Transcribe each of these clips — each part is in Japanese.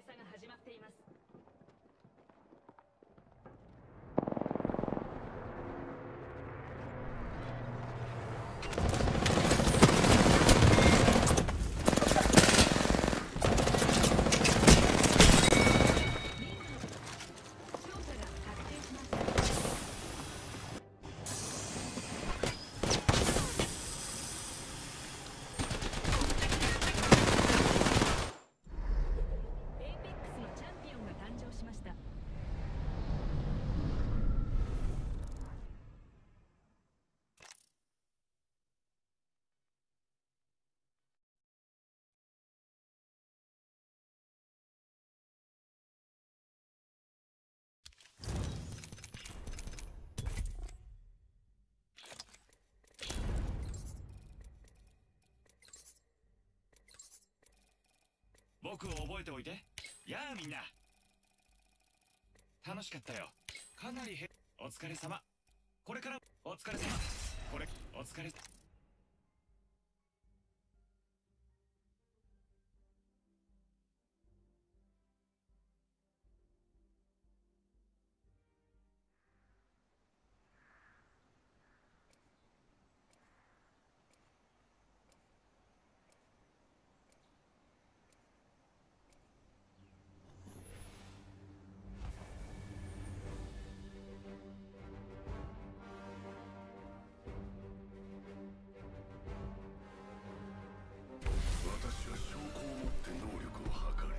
戦が始まっています。 僕を覚えておいて。やあみんな、楽しかったよ。かなりお疲れ様。これからお疲れ様。これお疲れ。 私は証拠を持って能力を測る。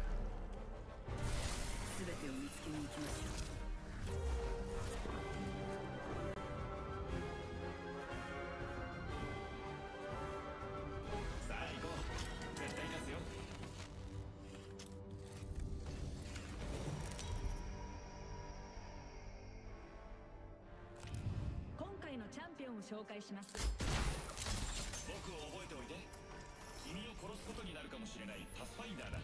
全てを見つけに行きましょう。 さあ行こう。絶対勝つよ。 今回のチャンピオンを紹介します。 僕を覚えておいて。君を殺すことになるかもしれないパスファインダーだ。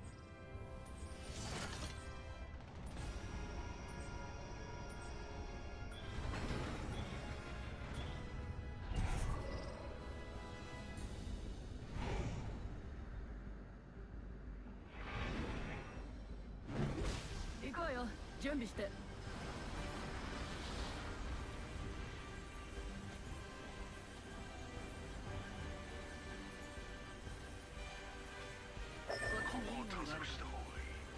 行こうよ。準備して。 ここを探索した方がいい。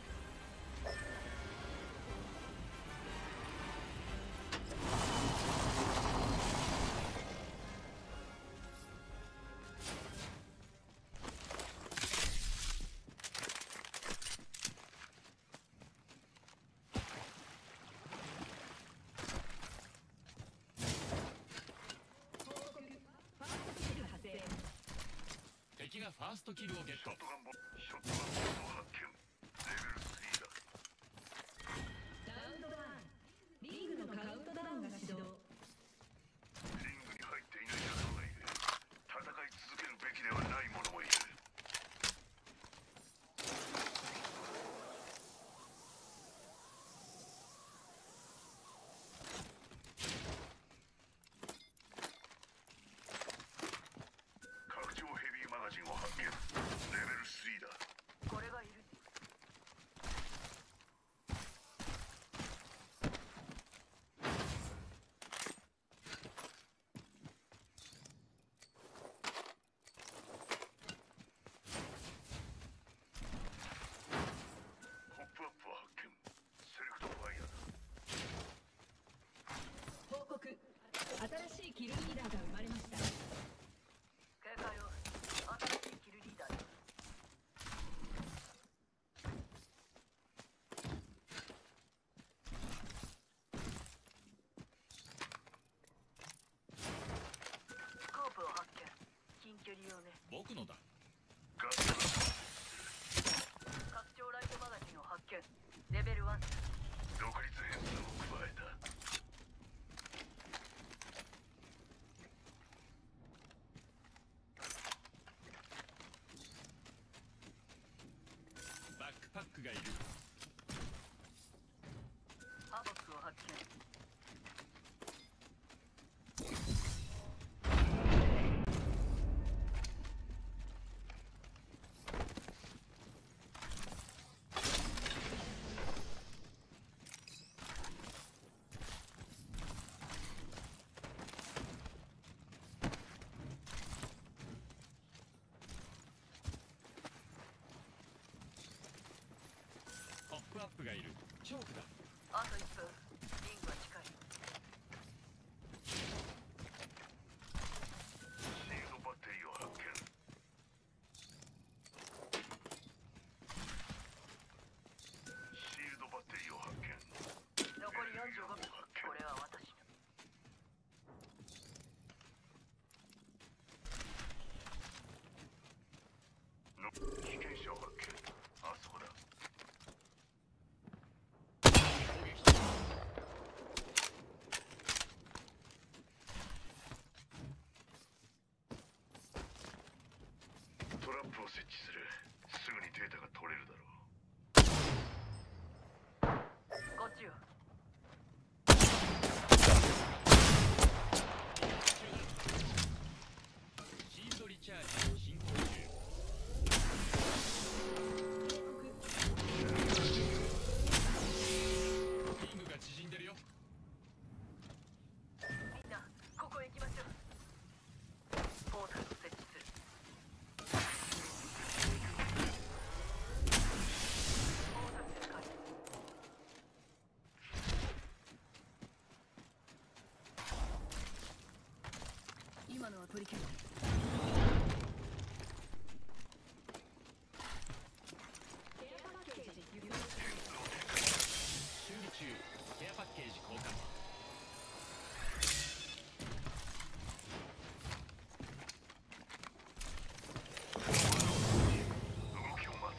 敵がファーストキルをゲット。 ショットガンボを発見。レベル3だ。 ラウンド1、リーグのカウントダウンが始動。 リングに入っていない者がいる。戦い続けるべきではない者もいる。拡張ヘビーマガジンを発見。レベル3だ。 これがいる。 ポップアップを発見。セレクトファイヤーだ。 報告。新しいキルリーダーが生まれました。 警戒を。新しいキルリーダーだ。スコープを発見。近距離用ね。 僕のだ。 ガスが拡張ライトマガジンを発見。レベル1。 独立変数を加えた。 バックパックがいる。 ハボックを発見。 がいる。チョークだ。 あと1分。リングは近い。 シールドバッテリーを発見。シールドバッテリーを発見。 残り45秒。これは私の。被験者を発見。あそこだ。 攻撃中。 トラップを設置する。すぐにデータが取れるだろう。 こっちよ。 シールドリチャージ進行中。リングが縮んでるよ。 みんなここへ行きましょう。ポータルを設置する。ポータルで解除。今のは取り消す。 ケアパッケージ有効。 修理中。ケアパッケージ交換。 動きを待つ。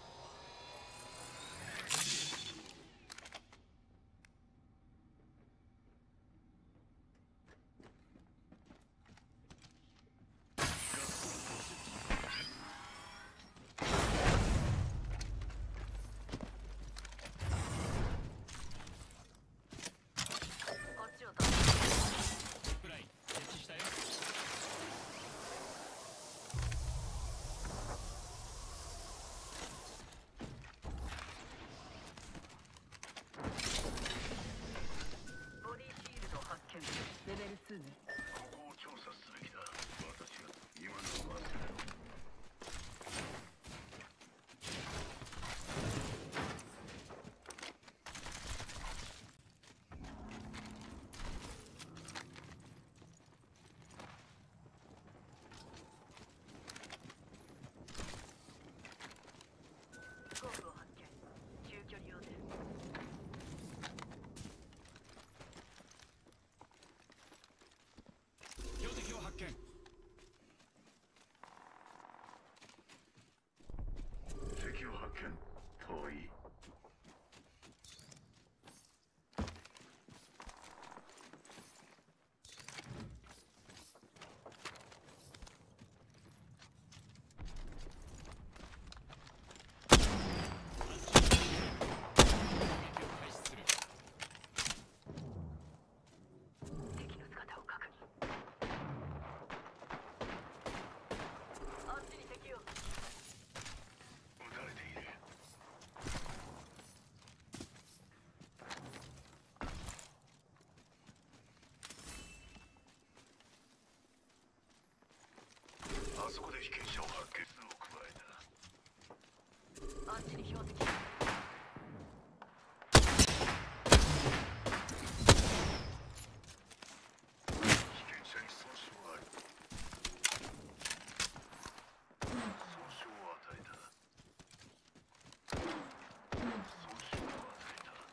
こっちを倒す。 ジップライン設置したよ。 ボディシールド発見。レベル2ね。 ここを調査すべきだ。私が今のは忘れろ。 スコープを発見。中距離用で。 標的を発見。 敵を発見。遠い。 攻撃を開始する。 敵の姿を確認。あっちに敵を。 撃たれている。あそこで被験者を発見。数を加えた。 あっちに標的。 被験者に損傷あり。損傷を与えた。損傷を与えた。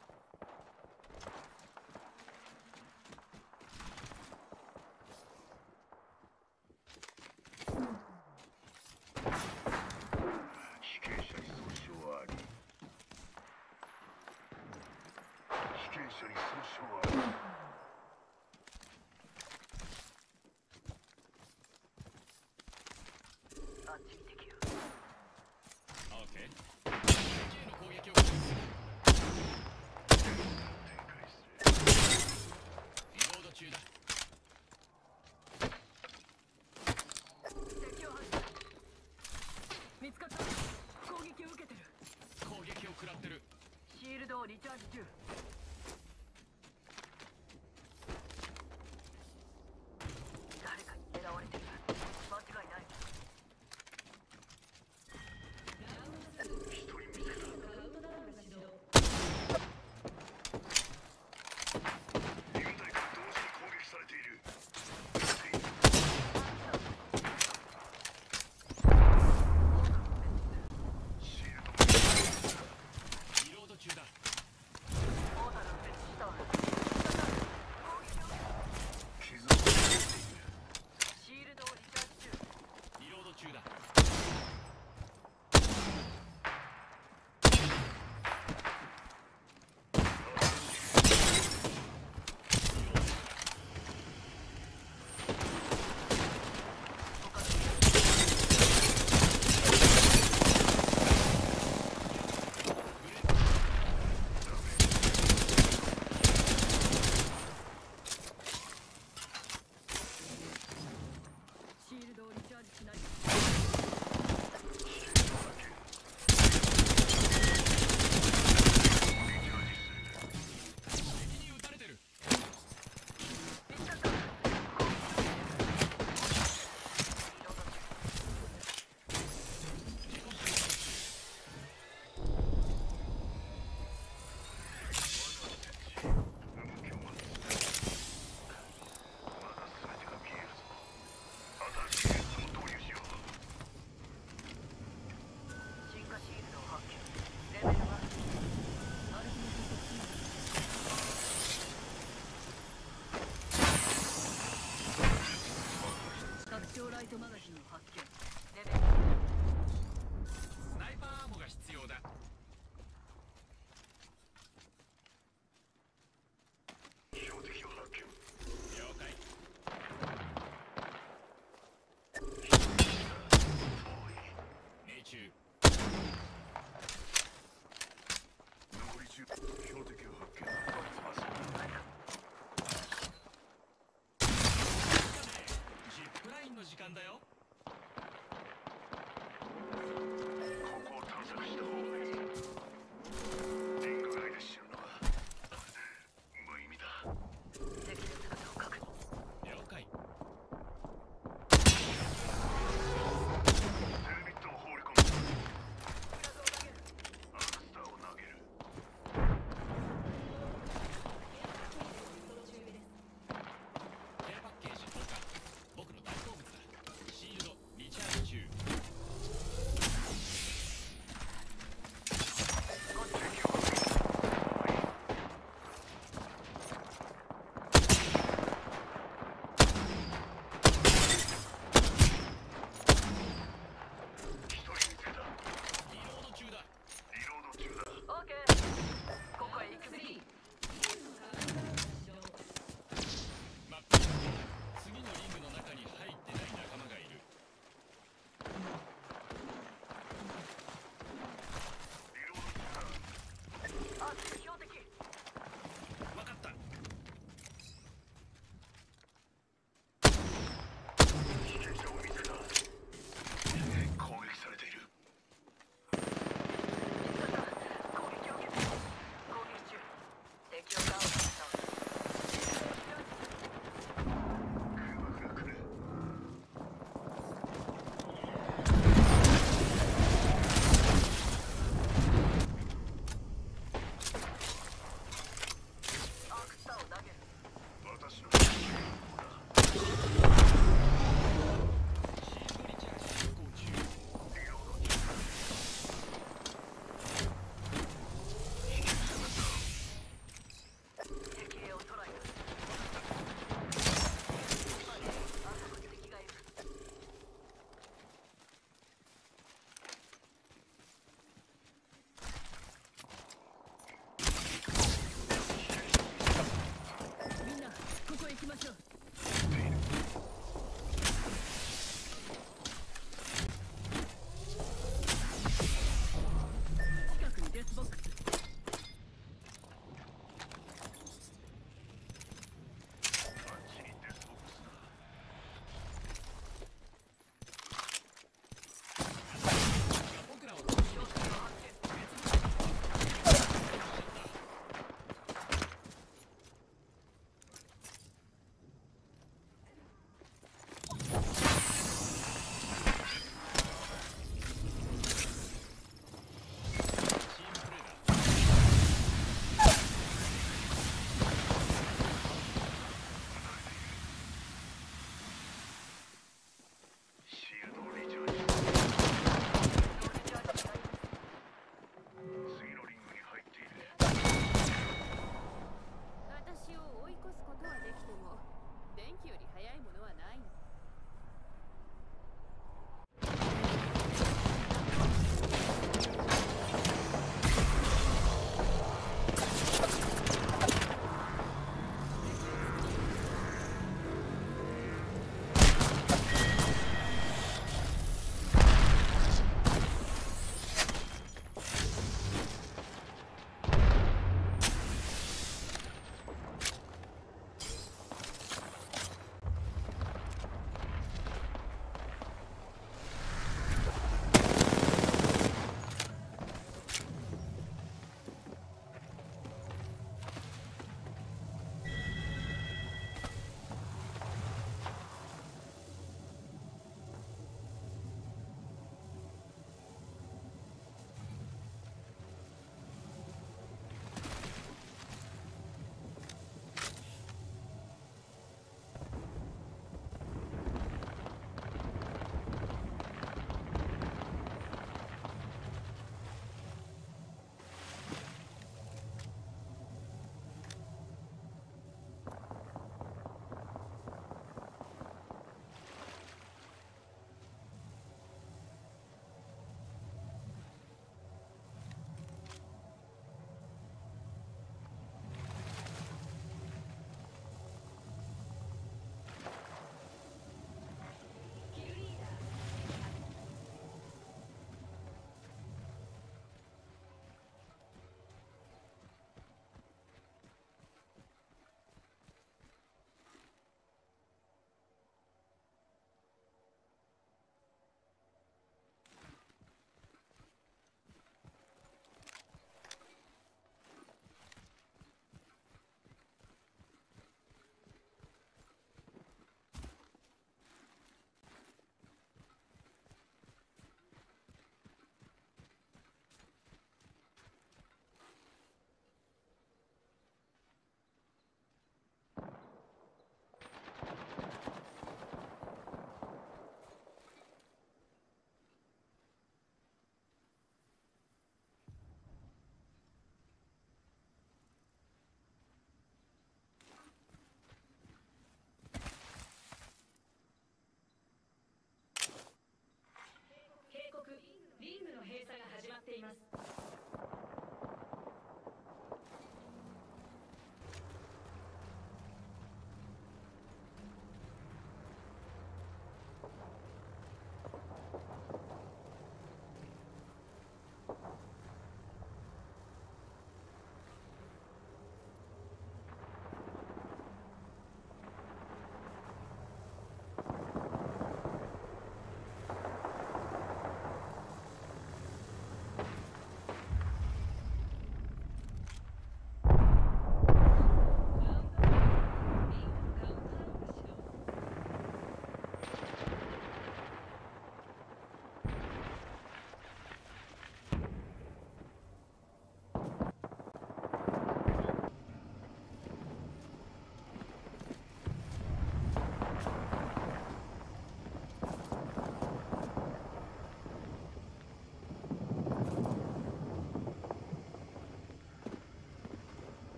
被験者に損傷あり。被験者に損傷あり。 あっちに敵を。 オッケー。敵への攻撃を開始する。 展開する。 リロード中だ。 敵を発見。見つかった。攻撃を受けてる。 攻撃を食らってる。 シールドをリチャージ中。誰かに狙われてる。間違いない。 ラウンド2。 一人見つけた。 カウントダウンが始動。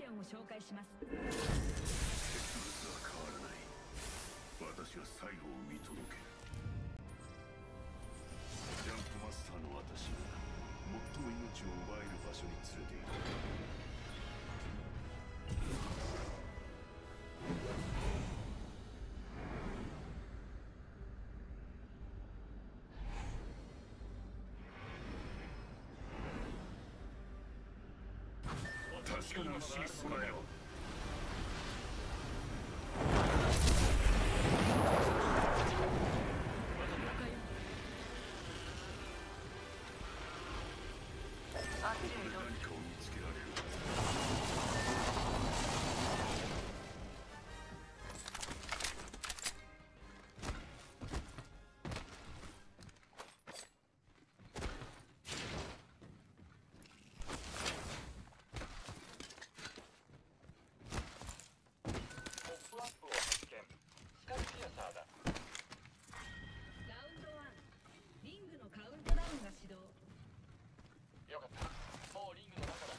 ンを紹介します。 結末は変わらない。私は最後を見届ける。ジャンプマスターの私が最も命を奪える場所に連れて行く。確かな進出だよ。 あっちへ移動。 何かを見つけられる。 ラウンド1、リングのカウントダウンが始動。 よかった。もうリングの中だ。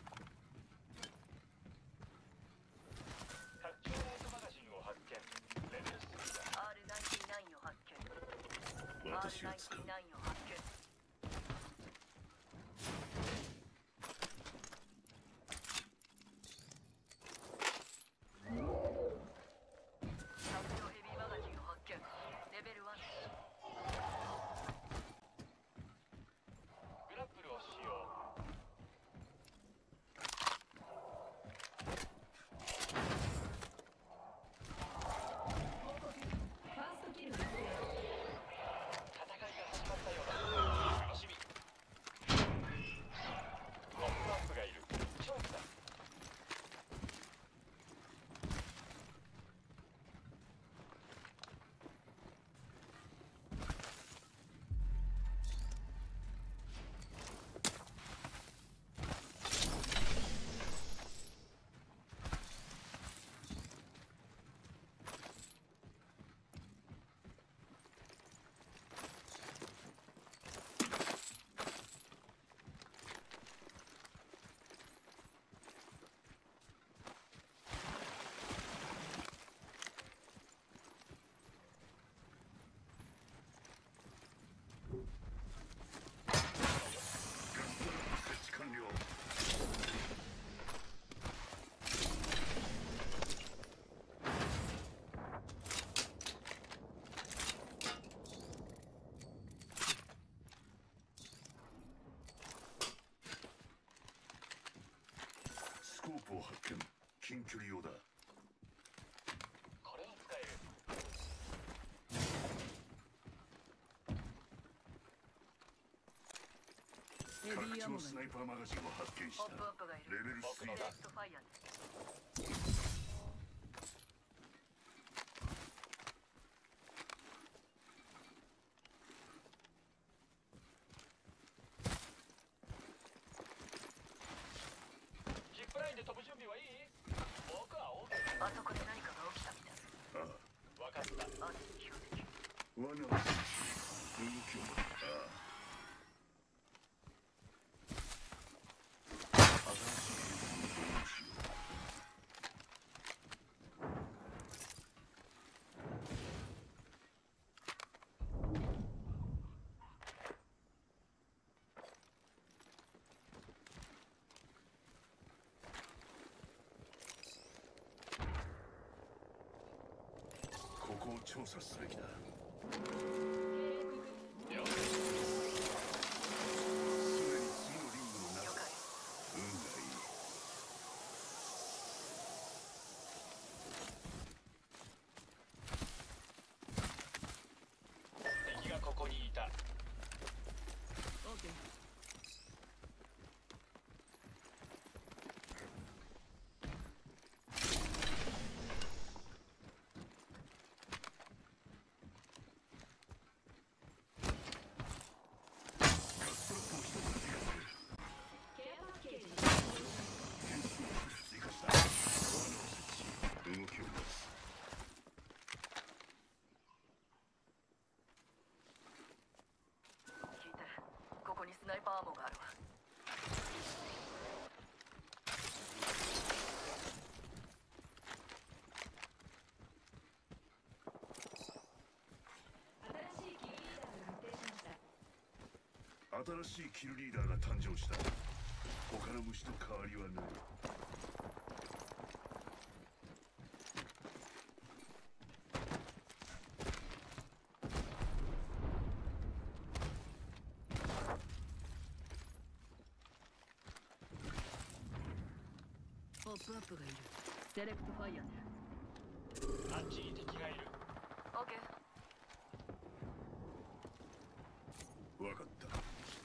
拡張ライトマガジンを発見。レベル3だ。 R99 を発見。 私が使う。 R99 を発見。拡張ヘビーマガジンを発見。レベル1。 グラップルを使用。 ファーストキル達成。 戦いが始まったようだ。楽しみ。ポップアップがいる。勝負だ。 設置完了。スコープを発見。近距離用だ。 これを使える。 ヘビーアモが拡張スナイパーマガジンを発見した。 ポップアップがいる。 レベル3だ。 レッドファイヤーです。 ジップラインで飛ぶ準備はいい？僕は OK。 あそこで何かが起きたみたい。 あわかった。 あっち標的。 あ、罠を設置。動きを。ああ。新しい兵器を導入しよう。ここを調査すべきだ。 よすでに次のリングの中だ。運がいい。 敵がここにいた。 オーケー。ケアパッケージ。 変数を追加した。罠を設置。動きを出す。 聞いて。ここにスナイパーアーモがあるわ。 新しいキルリーダーが誕生した。他の虫と変わりはない。 ポップアップがいる。セレクトファイヤーね。 あっちに敵がいる。 オッケー。 わかった。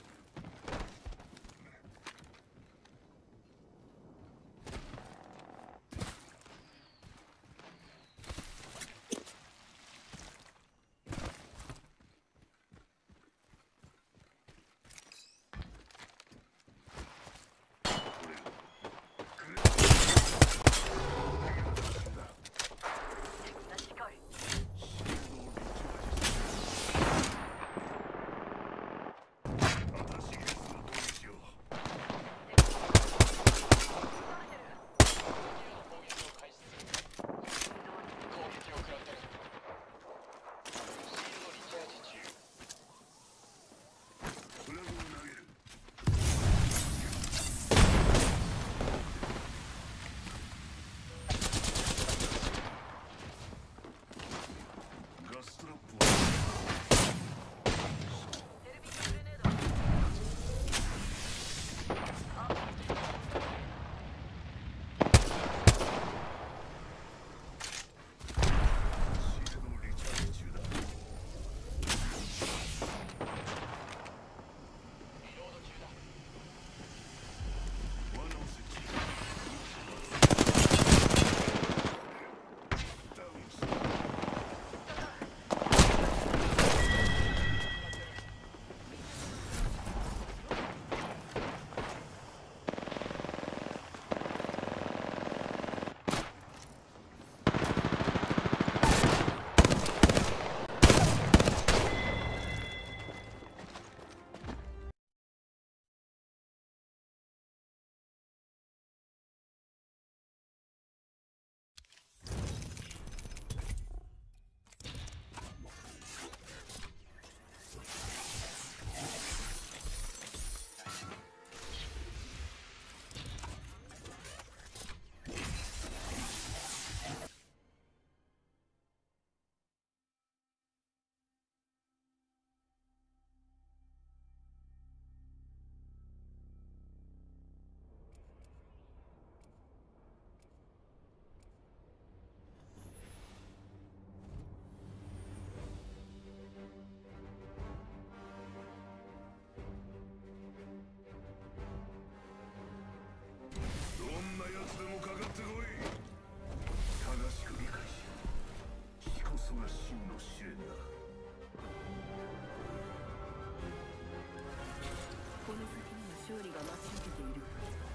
勝利が待ち受けている。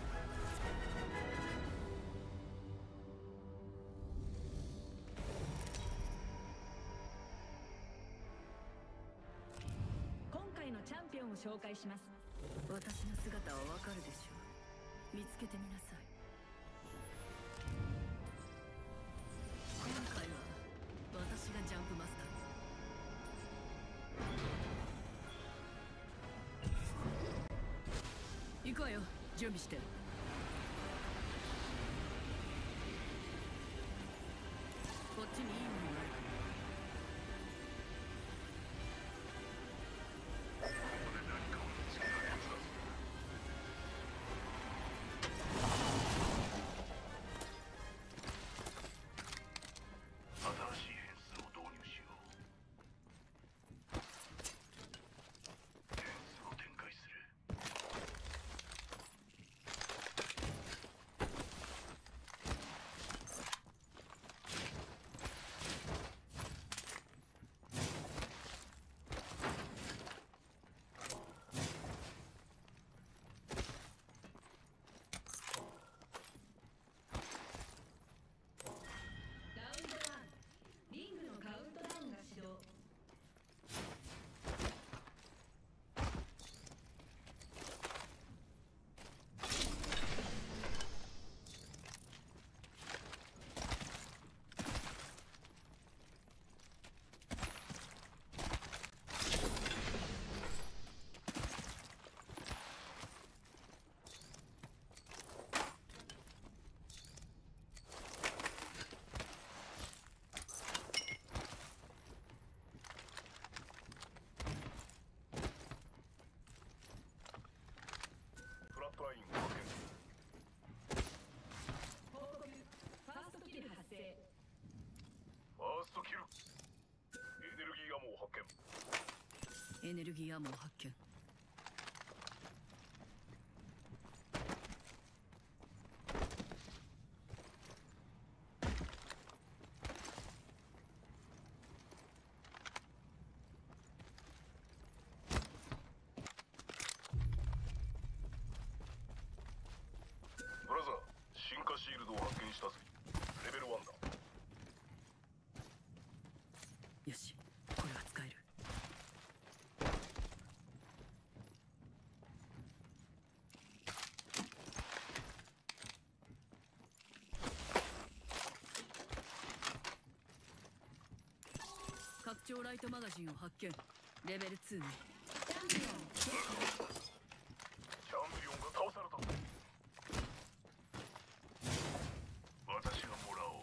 今回のチャンピオンを紹介します。 私の姿はわかるでしょう。見つけてみなさい。今回は私がジャンプマスター。行くわよ。準備して。こっちにいいものがある。 エネルギーアモを発見。 ブラザー、進化シールドを発見したぜ。レベル1だ。 よし、これは使える。拡張ライトマガジンを発見。レベル2ね。 チャンピオンチャンピオンが倒された。私がもらおう。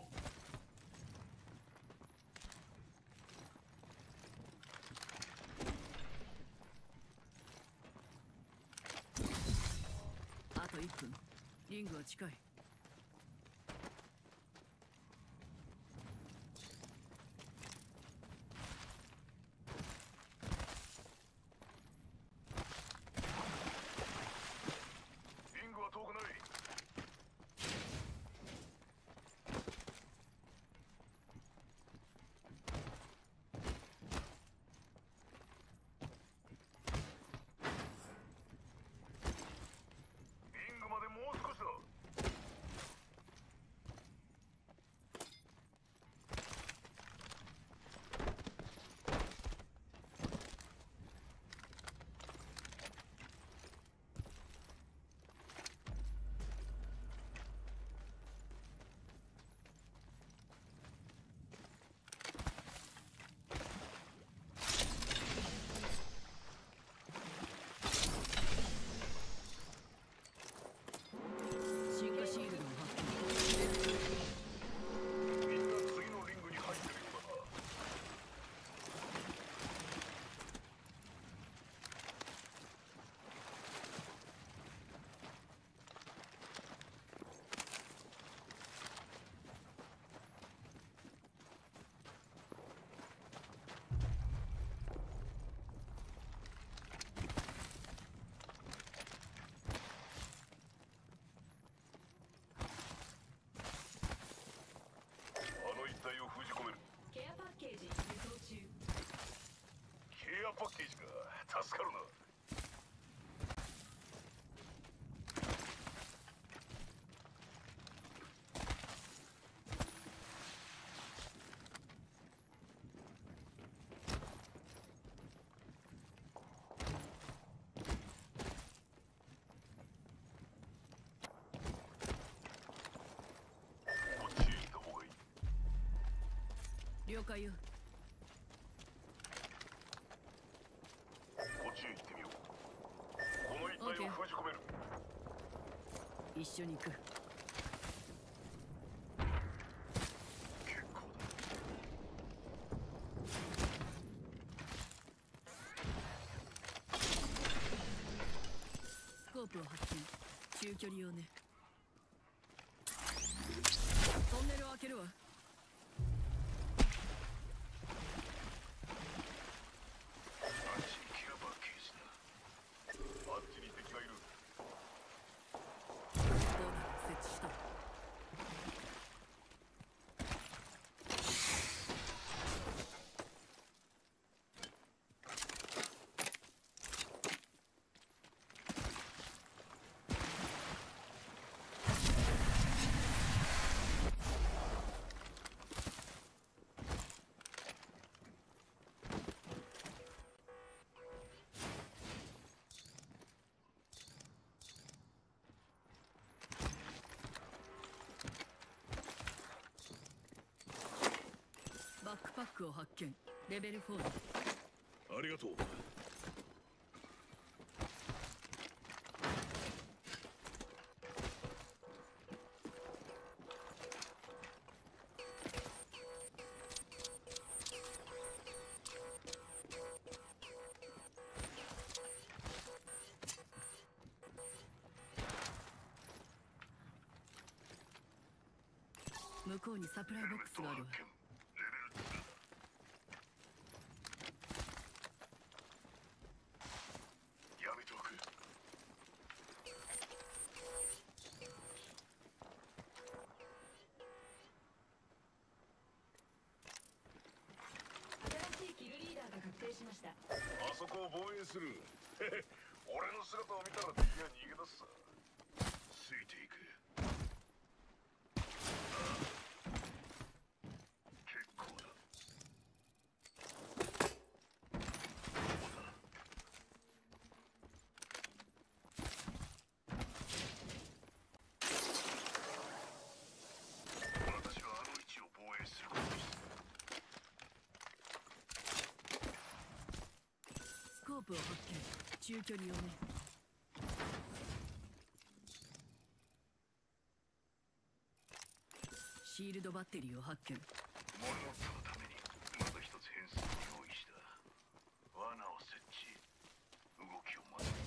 あと1分。リングは近い。 リングは遠くない。リングまでもう少しだ。 進化シールドを発見。 みんな次のリングに入ってるようだな。あの一帯を封じ込める。 ケアパッケージ輸送中。 ケアパッケージか。助かるな。こっちへ行った方がいい。 了解よ。 こっちへ行ってみよう。この一帯を封じ込める。 一緒に行く。 結構だ。 スコープを発見。中距離用ね。トンネルを開けるわ。 あっちにケアパッケージだ。あっちに敵がいる。 どうだ、設置した。バックパックを発見。レベル4だ。 ありがとう。 向こうにサプライボックスがあるわ。 レベル2だ。 しました。 あそこを防衛する。俺の姿を見たら敵が逃げ出すさ。ついていく。結構だ。私はあの位置を防衛することにした。 スコープを発見。中距離用ね。シールドバッテリーを発見。 モルモットのためにまた一つ変数を用意した。罠を設置。動きを待つ。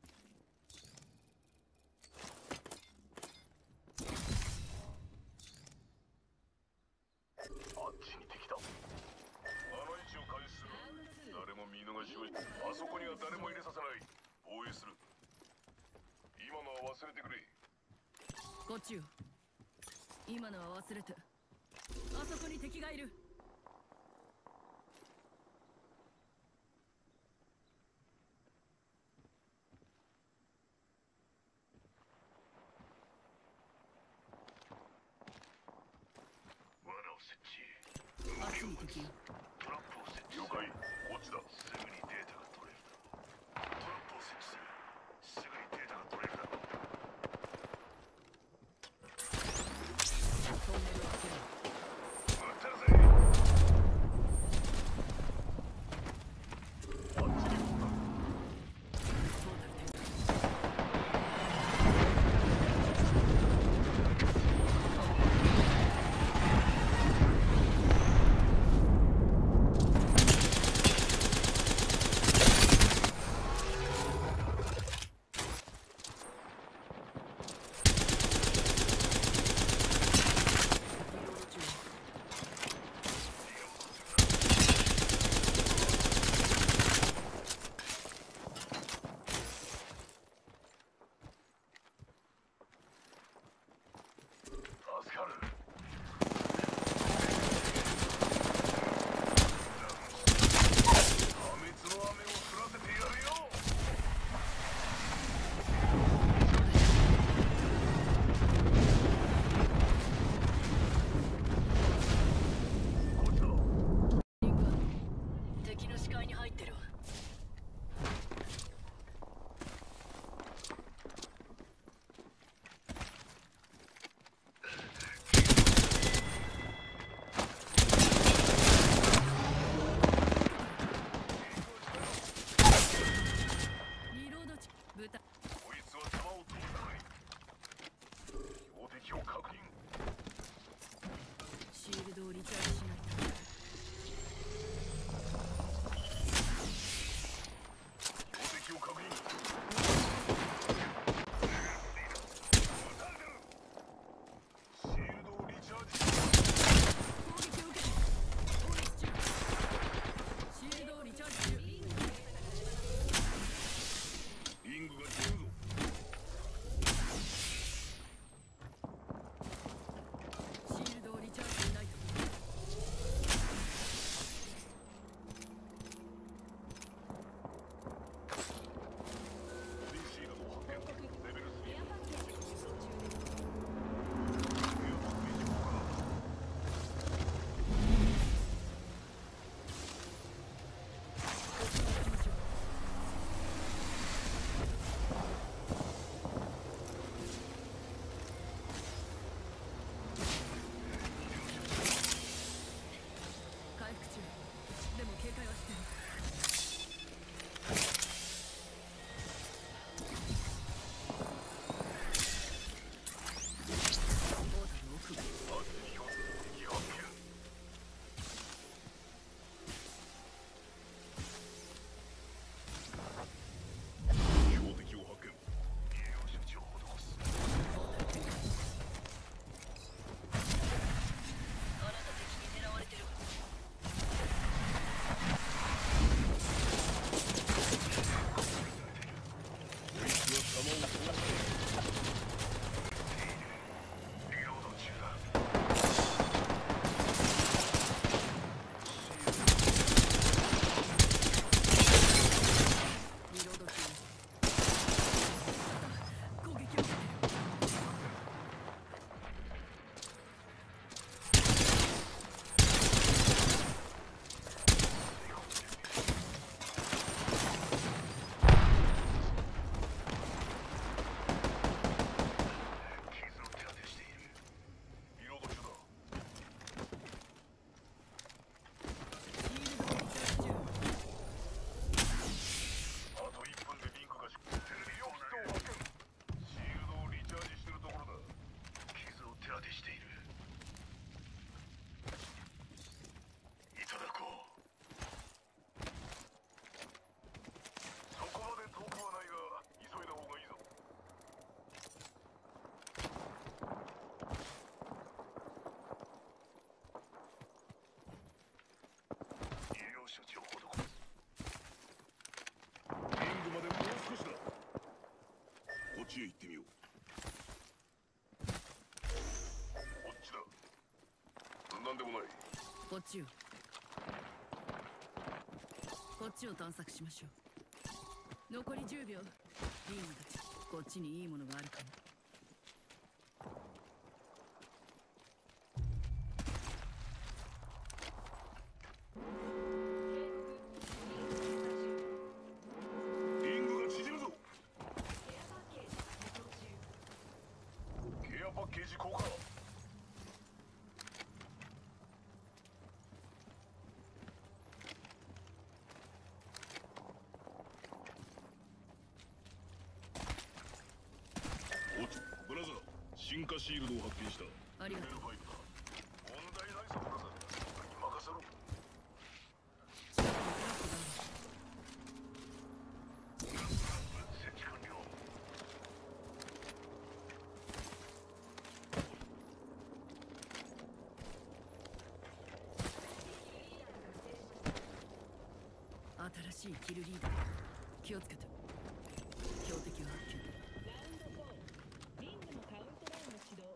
あっちに敵だ。あの位置を監視する。誰も見逃しを。あそこには誰も入れさせない。防衛する。今のは忘れてくれ。 こっちよ。今のは忘れて。あそこに敵がいる。 罠を設置。 あっちに敵。 トラップを設置。了解。こっちだ。すぐにデータが取れるだろう。トラップを設置する。すぐにデータが取れるだろう。 トンネルを開ける。 撃ってるぜ。あっちに行こうか。 トータル展開。 ちへ行ってみよう。こっちだ。なんでもない。 こっちよ。こっちを探索しましょう。残り10秒。リーグたち、こっちにいいものがあるかも。 リングが縮むぞ。ケアパッケージ効果。ブラザー、進化シールドを発見した。 ありがとう。 問題ないぞブラザー。任せろ。 近くにトラップがある。 設置完了。 新しいキルリーダー。気をつけて。標的を発見。 ラウンド4リングのカウントダウンの始動。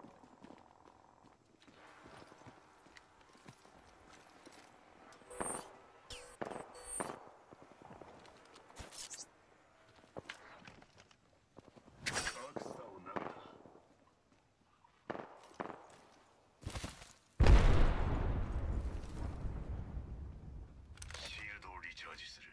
格差を投げた。シールドをリチャージする。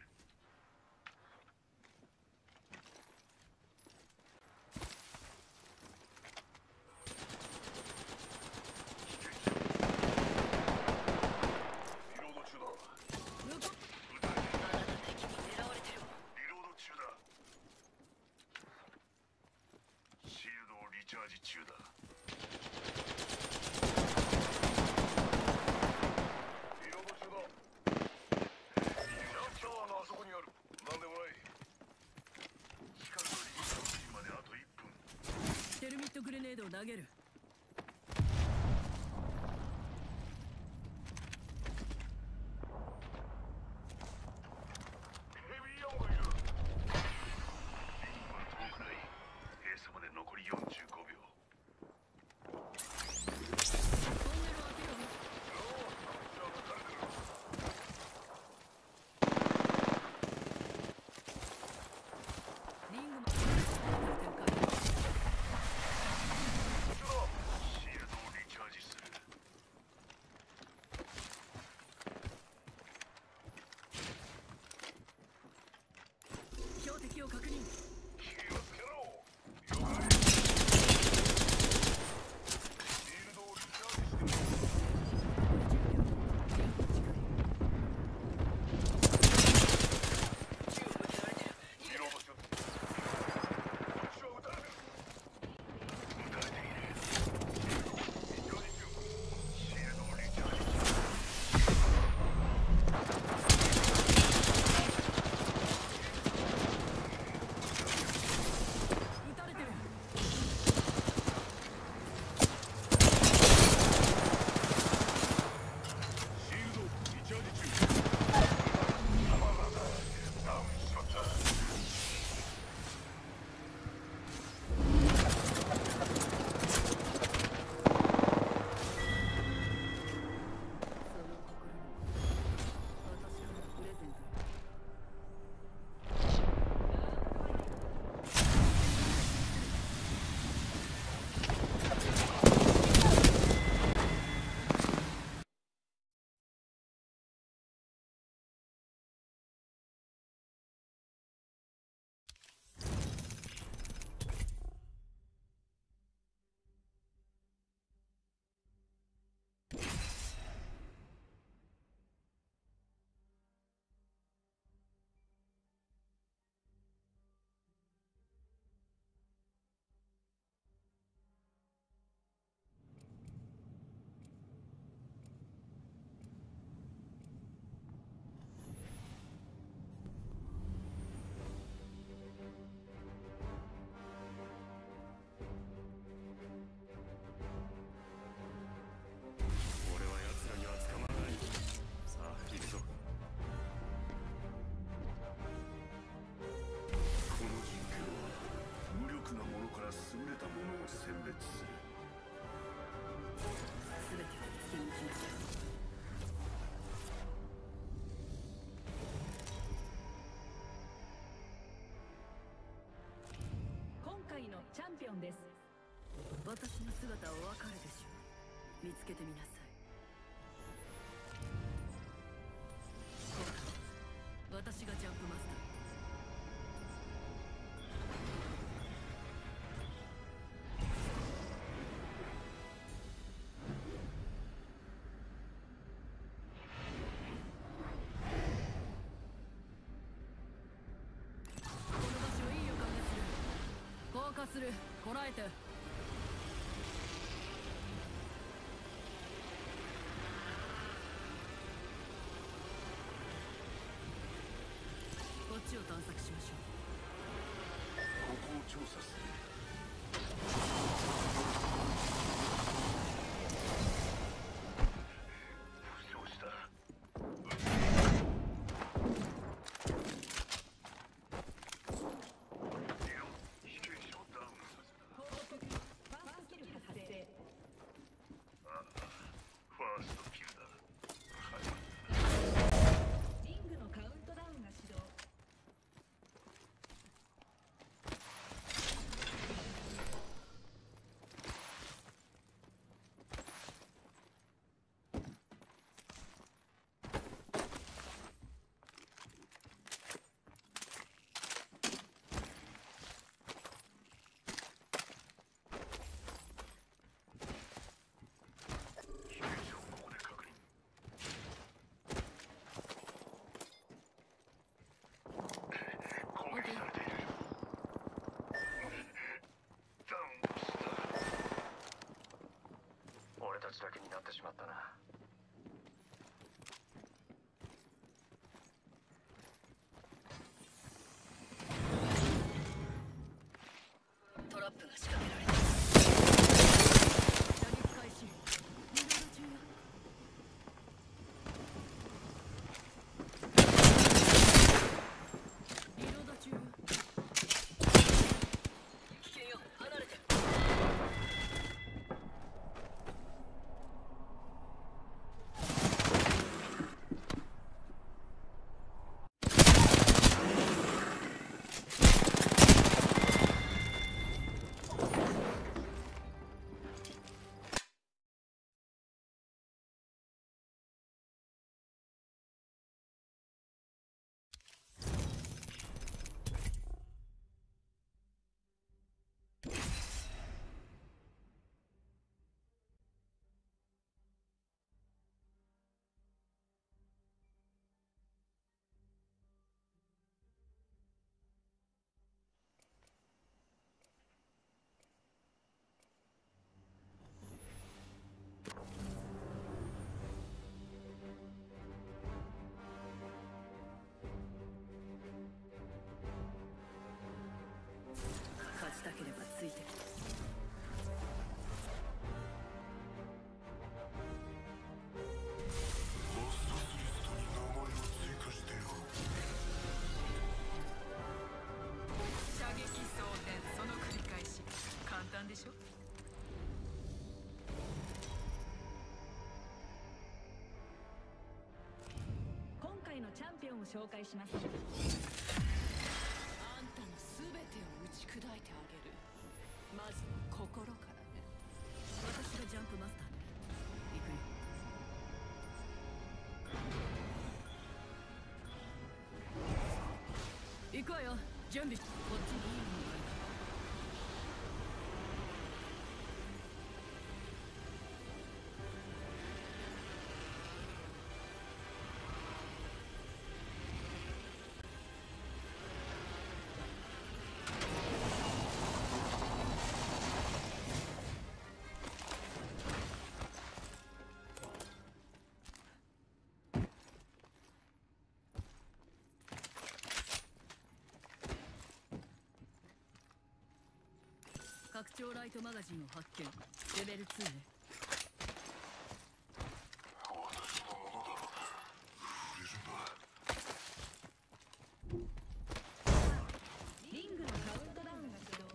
リロード中だ。 向こう。 撃たれていない。 あなた敵に狙われてる。 リロード中だ。シールドをリチャージ中だ。リロード中だ。ヤンタワーのあそこにある。なんでもない。光のリーダー付近まであと1分。 テルミットグレネードを投げる。 ヘビーヤンがいる。リングは遠くない。閉鎖まで残り45秒。 トンネルを開けろ。リングも展開。 こっちだ。 チャンピオンです。 私の姿はわかるでしょう。見つけてみなさい。私がジャンプマスター。この場所いい予感がする。降下する。こらえて。こっちを探索しましょう。 ここを調査する。負傷した。飛行士をダウンさせた。 報告。ファーストスキル発生。 ああ、ファーストキルだ。はい。 リングのカウントダウンが始動。 飛行士をここで確認。攻撃されている。ダウンした。俺たちだけになってしまったな。 トラップが仕掛けられた。射撃開始。リロード中よ。リロード中よ。危険よ。離れて。勝ちたければついてきて。 マスタスリストに名前を追加してよ。 射撃装填、その繰り返し。簡単でしょ。 今回のチャンピオンを紹介します。 あんたの全てを打ち砕いてあげる。まず心からね。私がジャンプマスターね。行くよ。行くわよ。準備。こっちにいいものがある。拡張ライトマガジンを発見。レベル2ね。 私のものだろう。触れるな。 リングのカウントダウンが始動。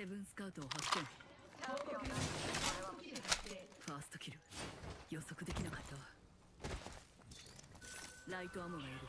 セブンスカウトを発見。 報告ファーストキル発生。 ファーストキル予測できなかったわ。ライトアモがいる。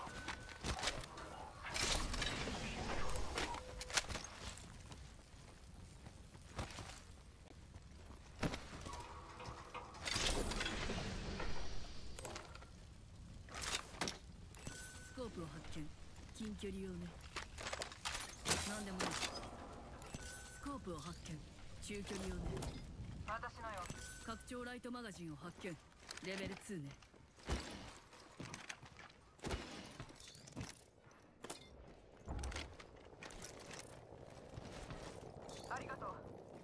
スコープを発見。近距離用ね。何でもいい。スコープを発見。中距離用ね。 私のよ。 拡張ライトマガジンを発見。レベル2ね。 ありがとう。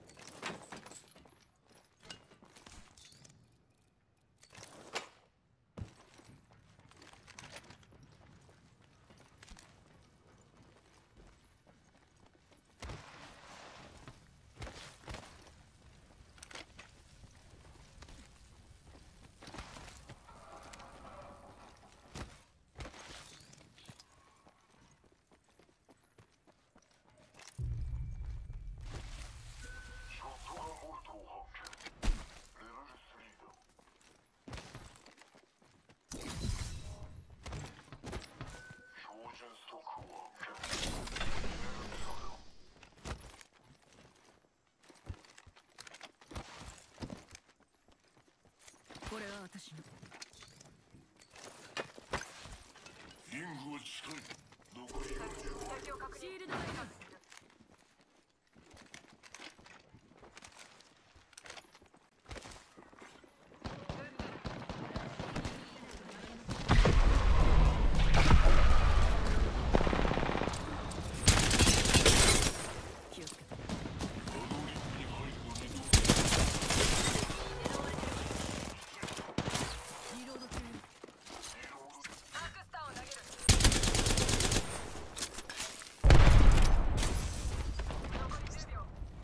ショットガンボルトを発見。レベル3だ。標準ストックを発見。レベル2だ。 これは私の。 リングは近い。残り40。 敵を確認。 シールドがいる。気をつけて。リロード中。 アークスターを投げる。残り10秒。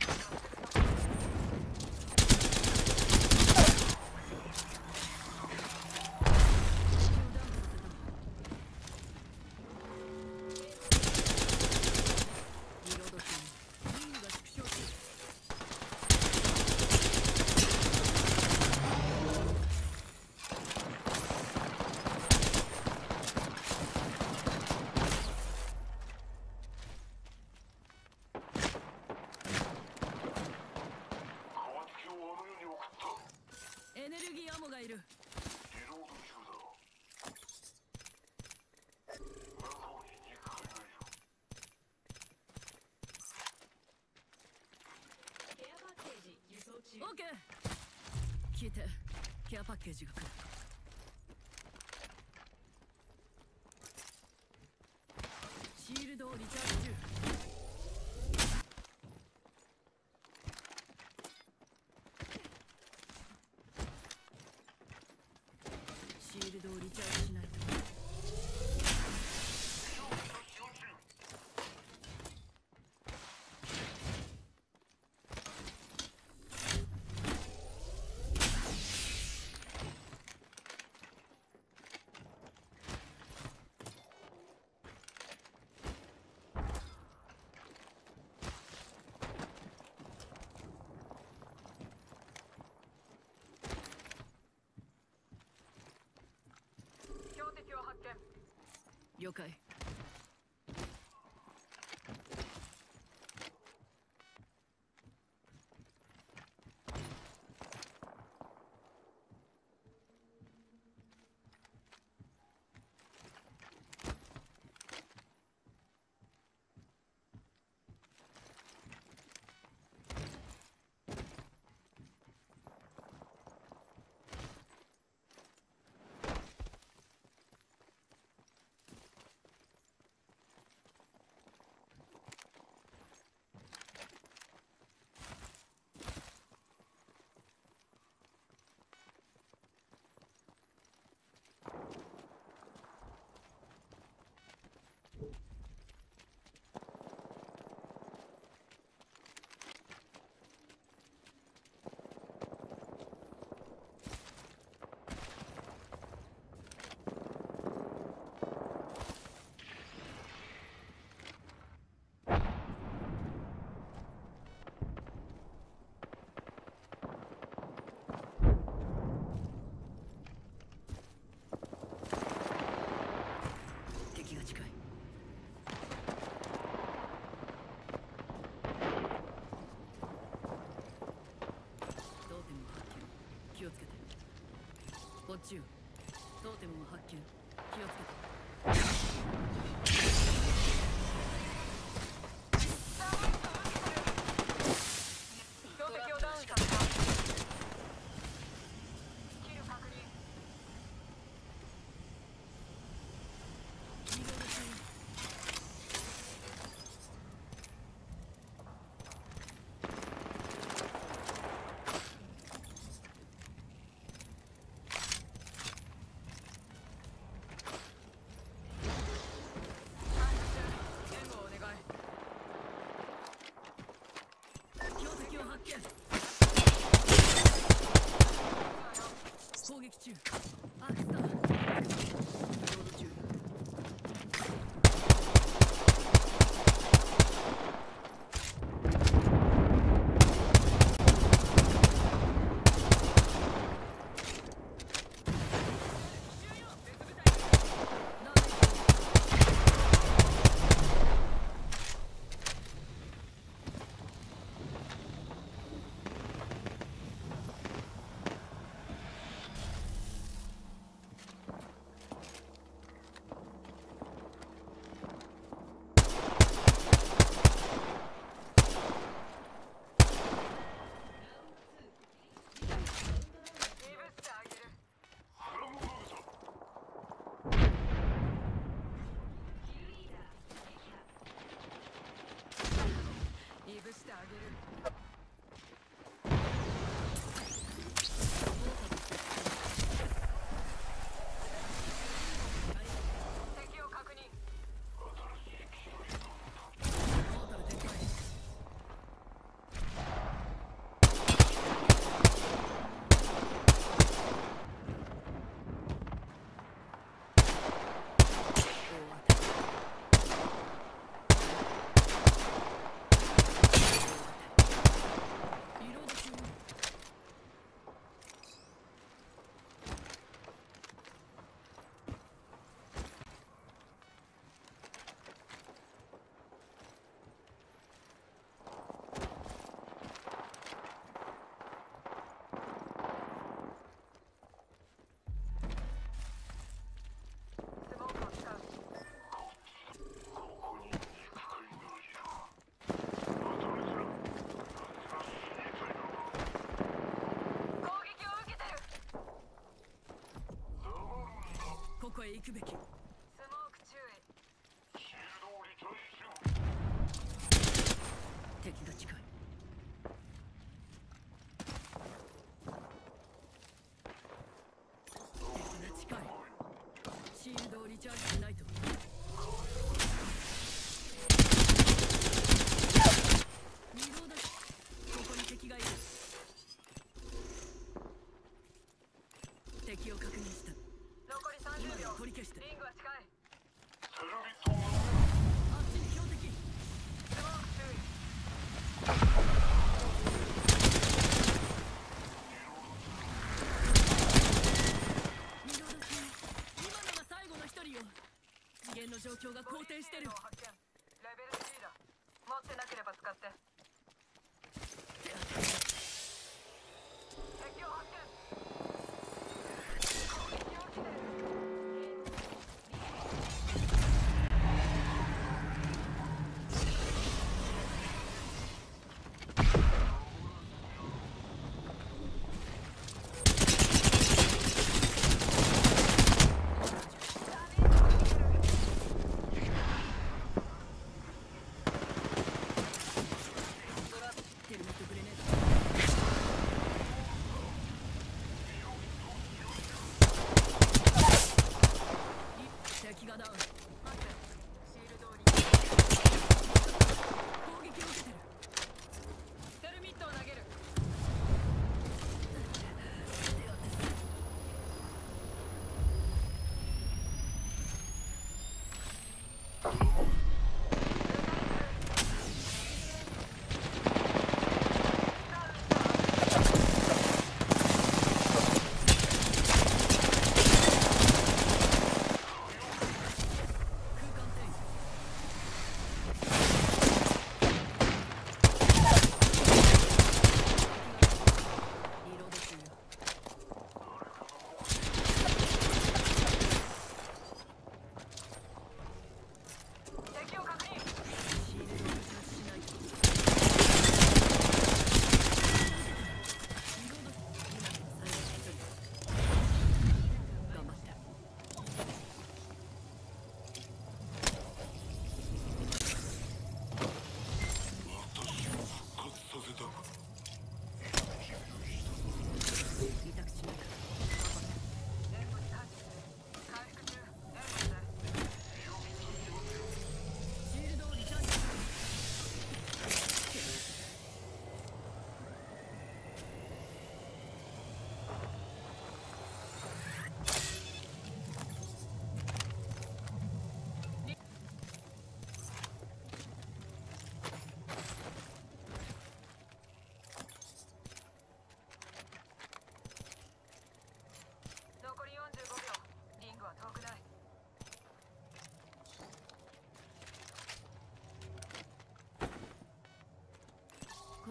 リロード中。リングが縮小中。 川敵をあの世に送った。 エネルギーアモがいる。 リロード中だ。向こうに2回がいる。 ケアパッケージ輸送中。 オーケー。聞いて。ケアパッケージが来る。シールドをリチャージ中。シールドをリチャージしないと。 標的を発見。 了解。 中。トーテムを発見。気をつけて。 標的をダウンさせた。キル確認。 リロード中。 援護をお願い。 標的を発見。攻撃中。アークスター。リロード中。 イブしてあげる。敵を確認。 トータル展開。リロード中。 スモークを使う。攻撃を受けてる。 ここへ行くべき。 スモーク注意。 敵が近い。敵が近い。シールドをリチャージしないと。リロード。ここに敵がいる。敵を確認した。 残り30 今秒。 の取り消して。 リングは近い。 あっちに標的。 スモーク注意。 リロード中。今のが最後の一人よ。次元の状況が好転してる。 発見。レベル3だ。持ってなければ使って。敵を発見。攻撃を受けてる。 ヘルメットグレネード。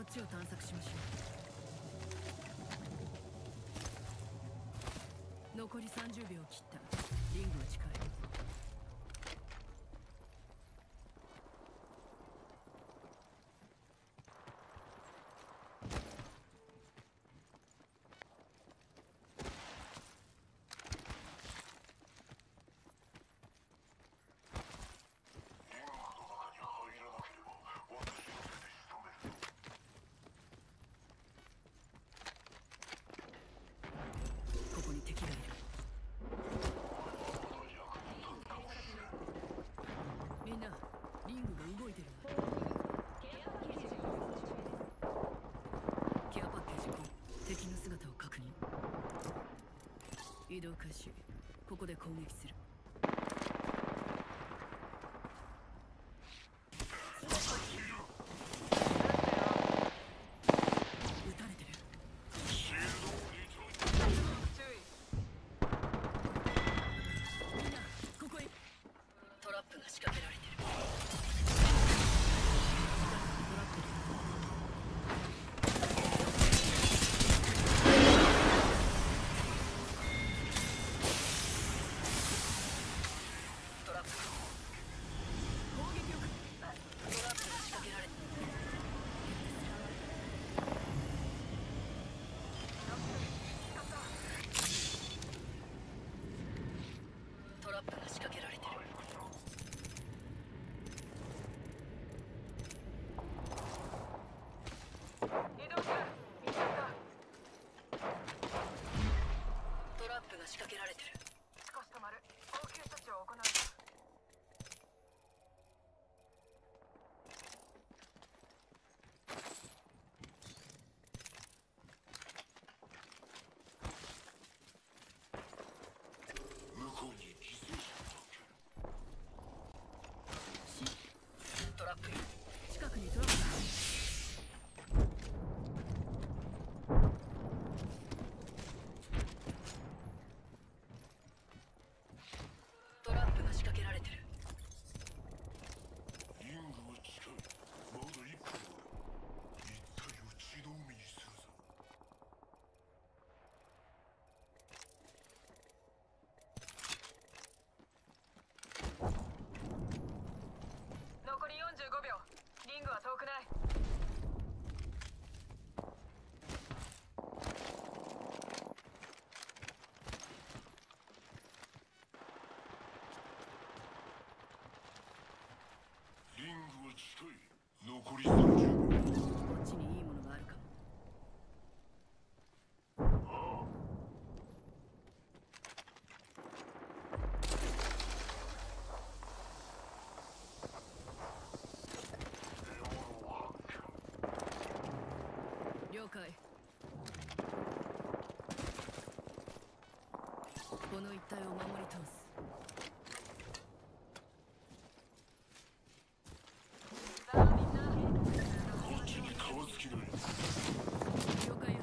こっちを探索しましょう。残り30秒切った。リングは近い。ここに敵がいる。みんな、リングが動いてるわ。ケアパッケージ5、敵の姿を確認。移動開始。ここで攻撃する。撃たれてる。みんな、ここへ。トラップが仕掛けられてる。トラップで。トラップ。攻撃力。トラップが仕掛けられてる。トラップが仕掛けられてる。トラップが仕掛けられてる。 少し止まる。応急処置を行う。 トラップ。近くにトラップが。トラップが仕掛けられてる。 リングは近い。まだ1分だ。一体打ち止めにするぞ。 残り45秒。リングは遠くない。 リングは近い。残り30秒。 こっちにいいものがあるかも。了解。この一帯を守り通す。 さあみんな。 こっちに顔つきない。 了解よ。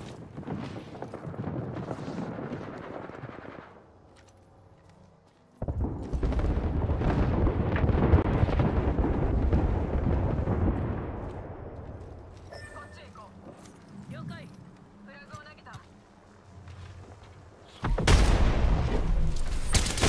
こっちへ行こう。 了解。 フラグを投げた。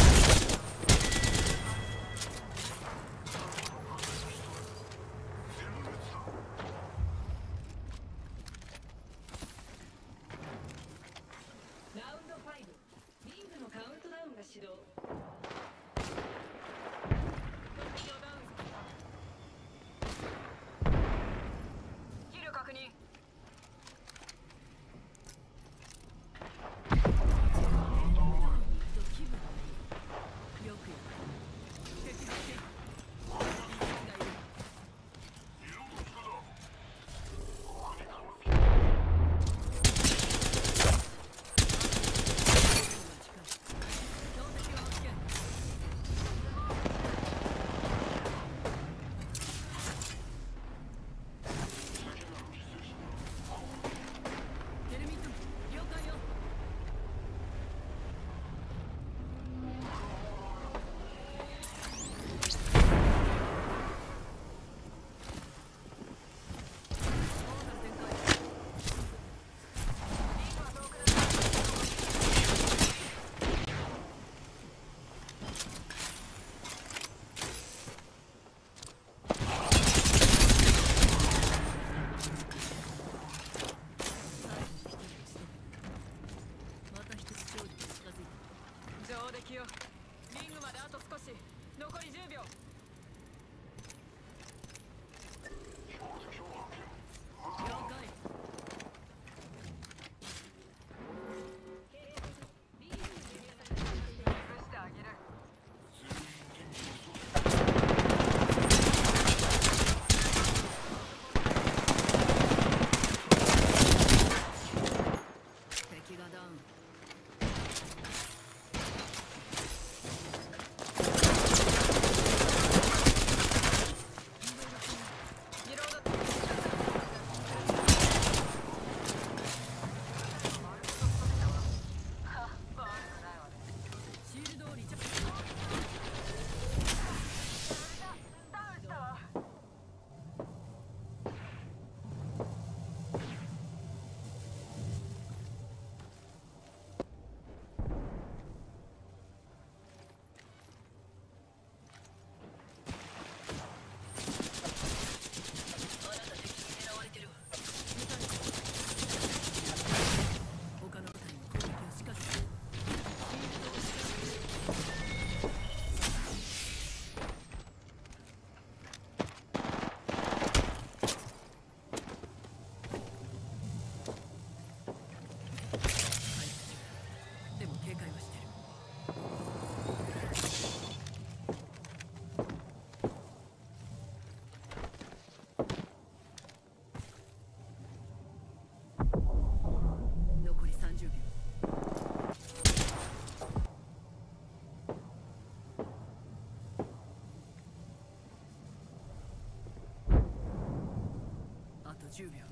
10秒。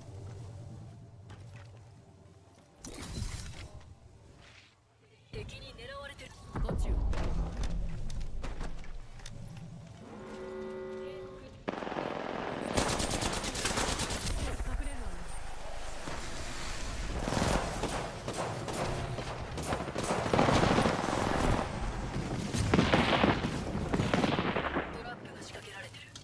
敵に狙われてる。こっちよ。隠れるわね。トラップが仕掛けられてる。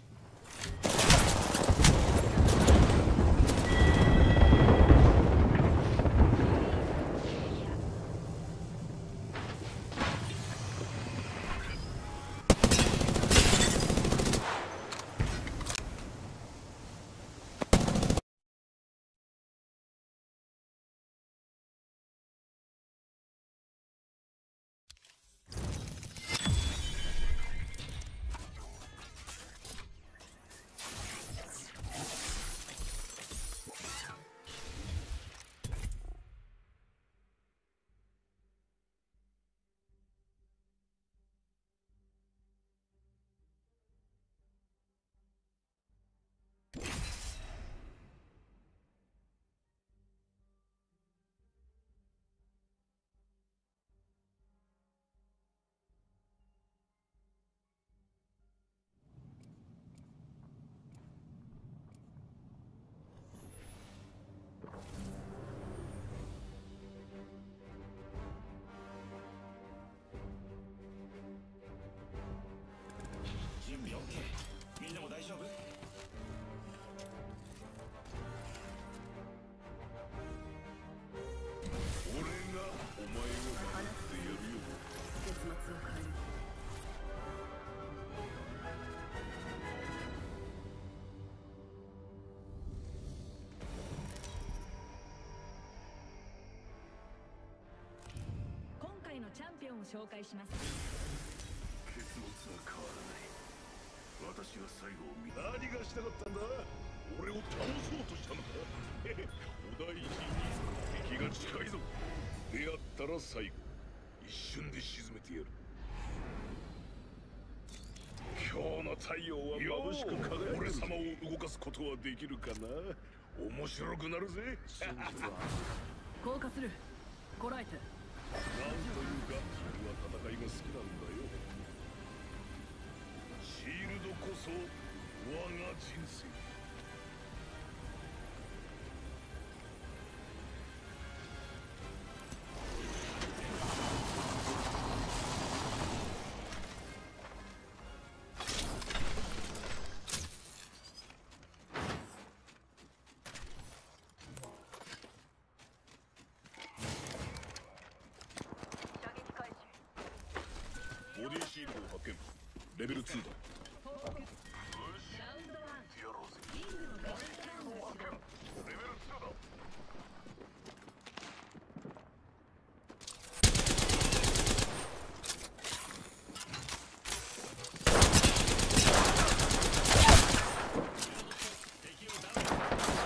準備 OK。 みんなも大丈夫？ 俺がお前を守ってやるよ。 結末を変える。 今回のチャンピオンを紹介します。 結末は変わらない。私が最後を見、何がしたかったんだ。俺を倒そうとしたのか。お大事に。敵が近いぞ。出会ったら最後、一瞬で沈めてやる。今日の太陽は眩しく輝いてる。俺様を動かすことはできるかな。面白くなるぜ。真実は降下する。こらえて。 なんというか、君は戦いが好きなんだよ。シールドこそ我が人生。 射撃開始。 ボディシールドを発見。レベル2だ。 報告。ラウンド1。 やろうぜ。 リングのカウントダウンが始動。 レベル2だ。 敵をダウン。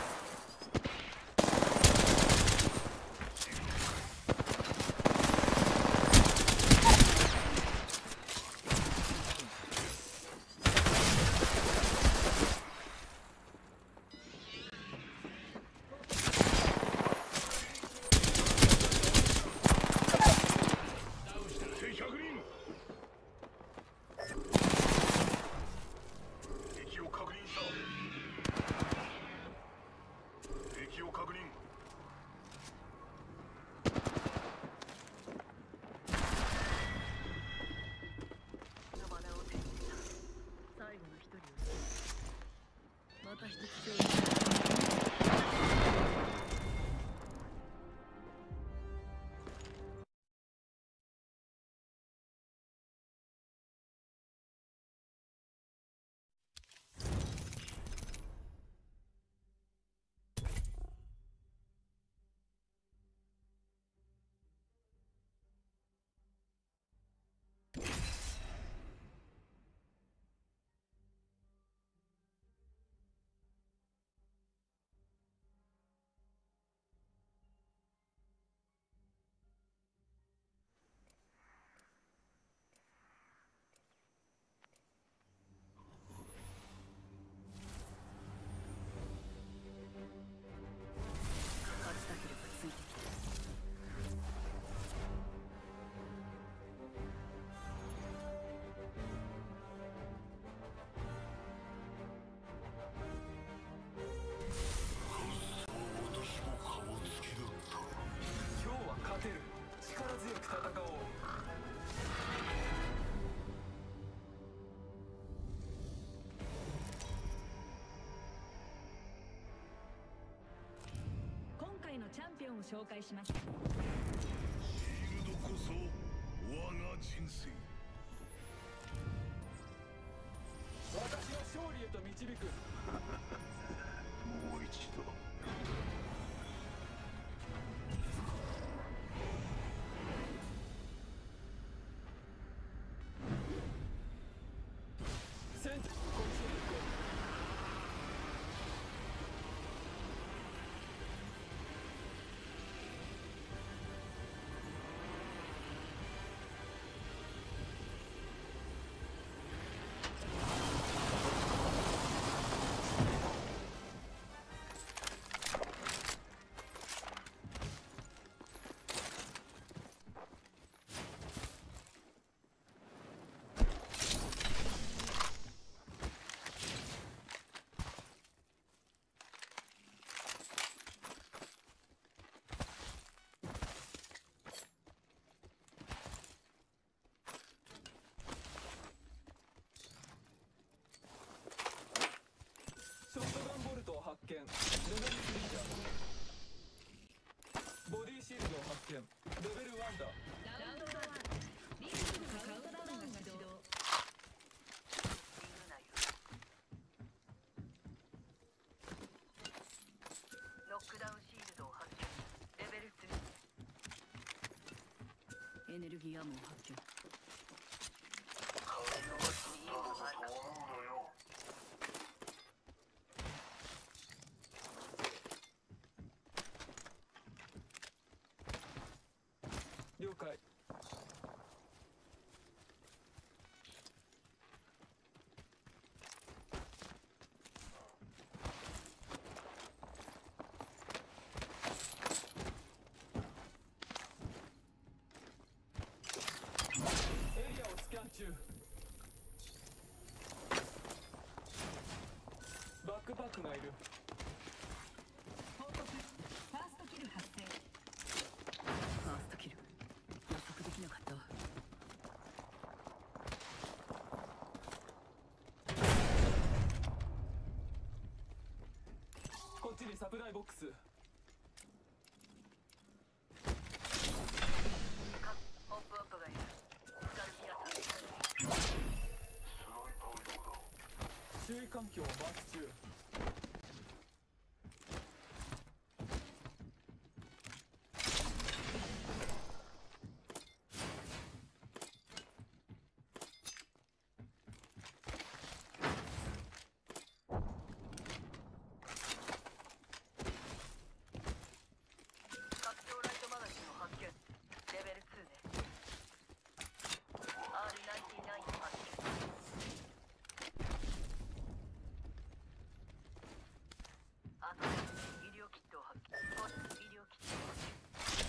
敵100人。敵を確認した。敵を確認。 生でを手に入れた。 最後の一人を。また一つ勝利。 ピオンを紹介しました。 シールドこそ我が人生。 私が勝利へと導く。 もう一度。 セントこっちへ行こう。ショットガンボルトを発見。レベル3だ。ボディシールドを発見。レベル1だ。 ラウンド1、リングのカウントダウンが始動。 リング内よ。ノックダウンシールドを発見。レベル2。 エネルギーアモを発見。 顔の脇にいいものがあるか。 了解。エリアをスキャン中。バックパックがいる。 報告、ファーストキル発生。 ファーストキル予測できなかったわ。 こっちにサプライボックス。 ポップアップがいる。スカルピア注意環境をマーク中。 拡張ライトマガジンを発見。レベル2ね。R99 を発見。あと医療キットを発見。医療キットを発見。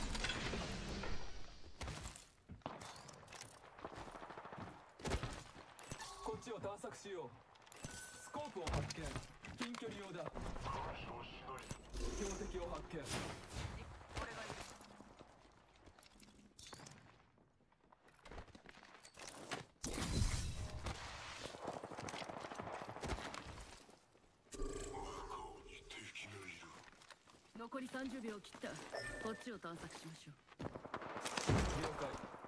こっちを探索しよう。スコープを発見。近距離用だ。標的を発見。 これがいる。 残り30秒切った。こっちを探索しましょう。 了解。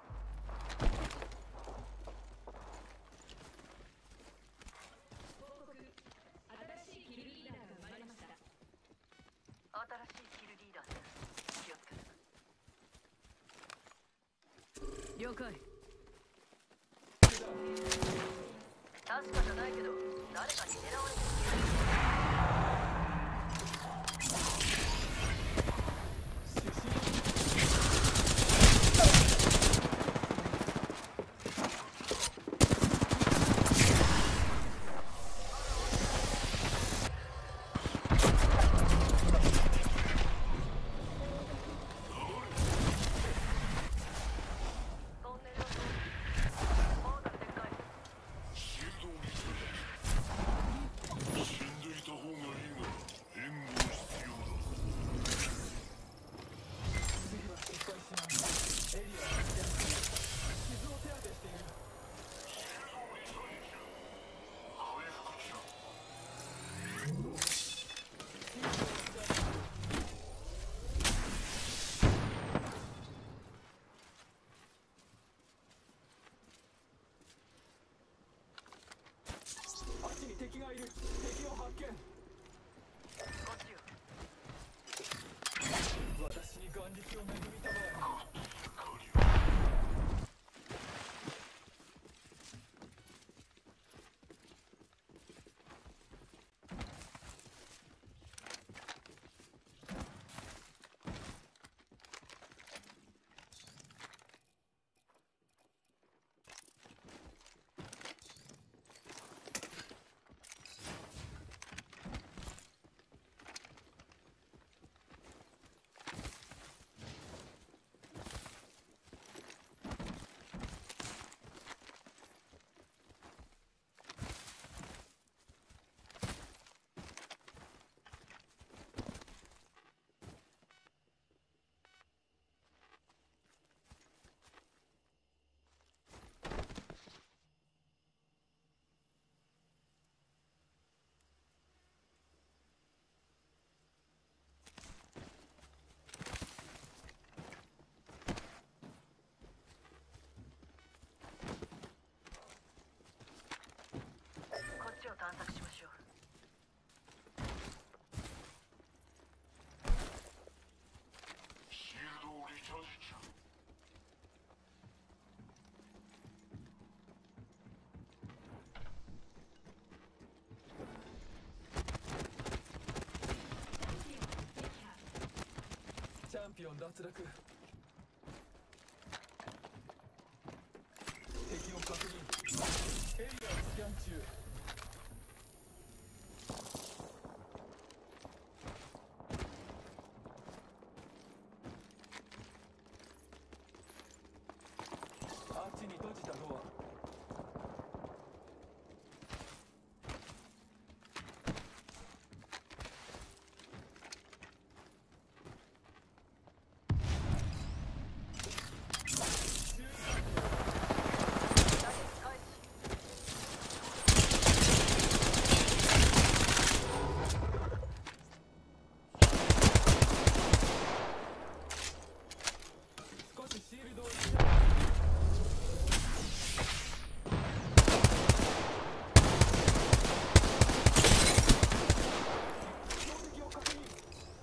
報告、新しいキルリーダーが生まれました。 新しいキルリーダーです。気をつけて。 了解。 確かじゃないけど誰かに狙われてる。トンネルを通りモーダル展開。 シールドを見つキオン脱落。敵を確認。エリアをスキャン中。アーチに閉じたドア。少しシールドを入れた。標的を確認。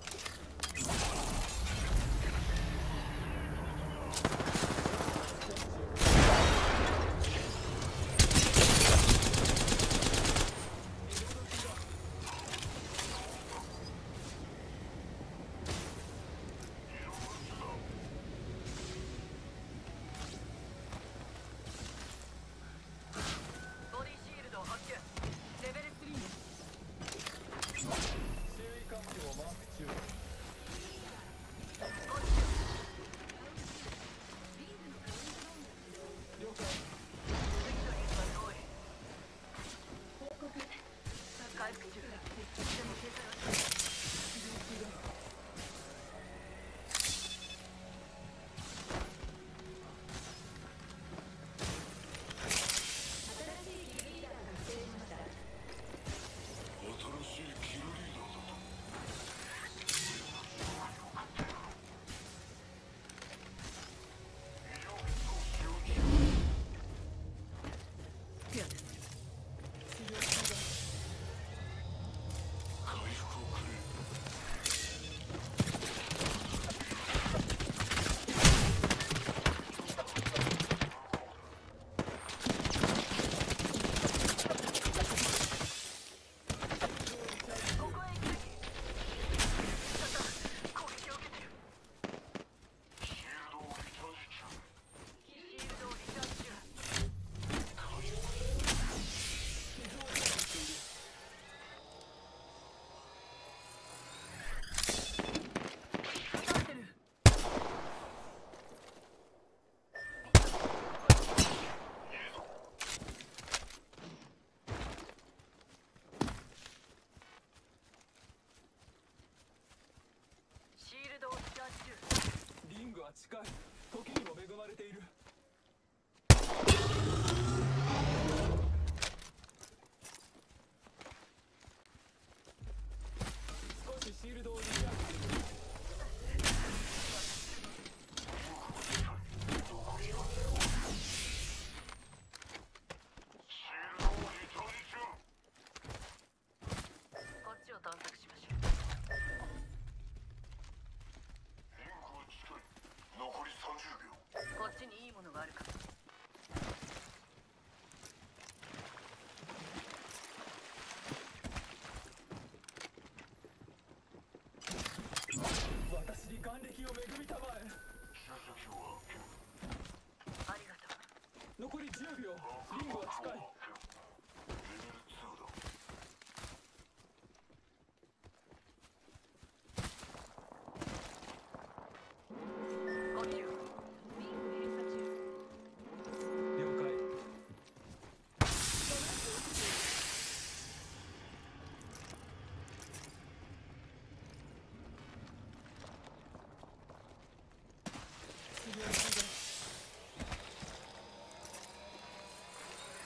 ボディシールドを発見。レベル3。 周囲環境をマーク中。了解。 次のリンクは遠い。回復中。でも警戒はしない。 新しいキルリーダーだと。 ペアです。 回復をくれ。 ここへ行く。攻撃を受けてる。 シールドをリチャージ中。 シールドをリチャージ中。撃たれてる。シールドをリチャージ中。 リングは近い。時にも恵まれている。少しシールドをリチャージする。 こっちを探索しましょう。 リンクは近い。残り30秒。 こっちにいいものがあるかも。 私に眼力を恵みたまえ。 集積を発見。 ありがとう。 残り10秒。リングは近い。 レベル2だ。 こっちを。 リング閉鎖中。 了解。治療中だ。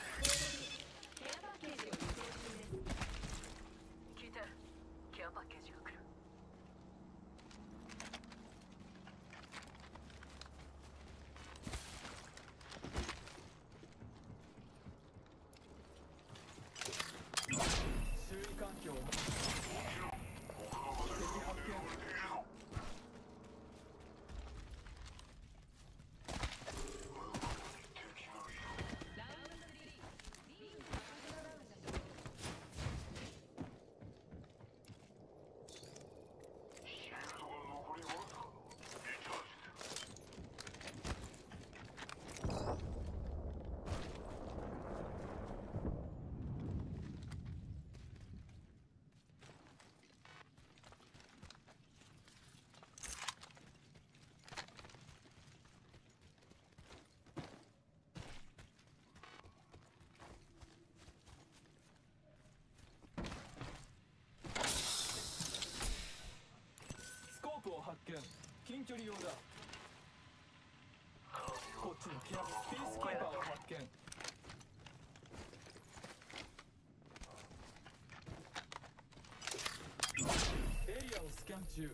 距離用だ。こっちにピースキーパーを発見。エリアをスキャン中。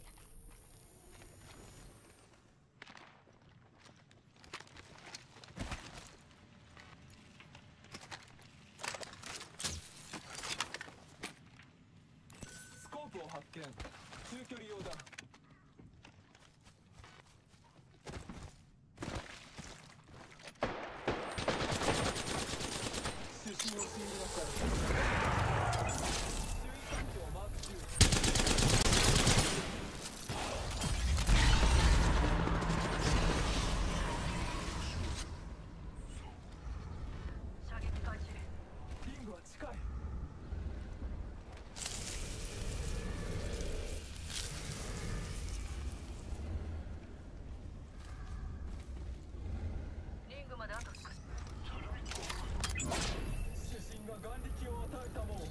スコープを発見。中距離用だ。主審を信じなさい。周囲環境をマーク中。 射撃開始。 リングは近い。 リングまであと少し。 主審が眼力を与えたもん。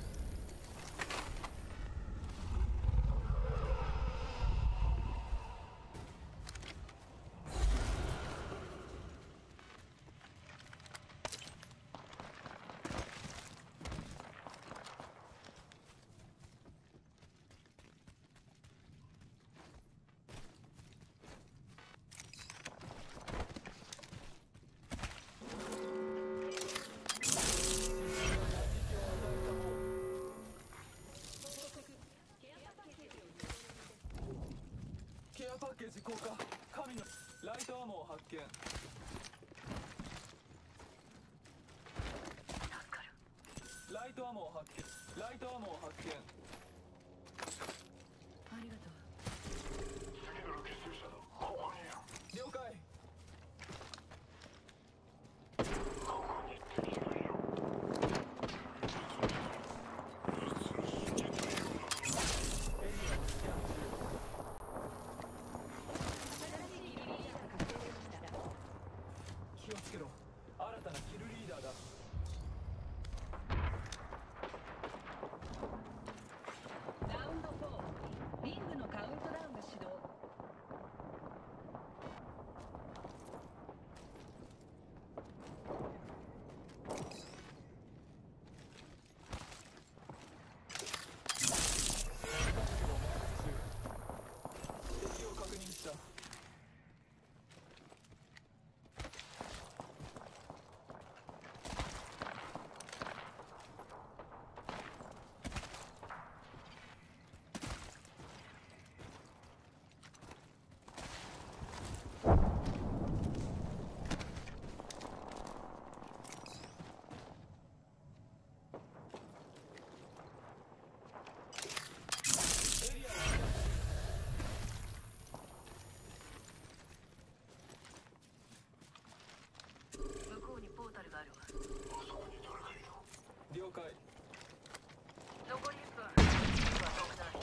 ケアパッケージ降下。神のライトアーモーを発見。 助かる。 ライトアーモーを発見。ライトアーモーを発見。 ありがとう。 了解。エリアをスキャン中。気をつけろ。新たなキルリーダーだ。 ラウンド4リングのカウントダウンが始動。 敵を確認した。エリアをスキャン中。 向こうにポータルがあるわ。 了解。 残り1分。リングは遠くない。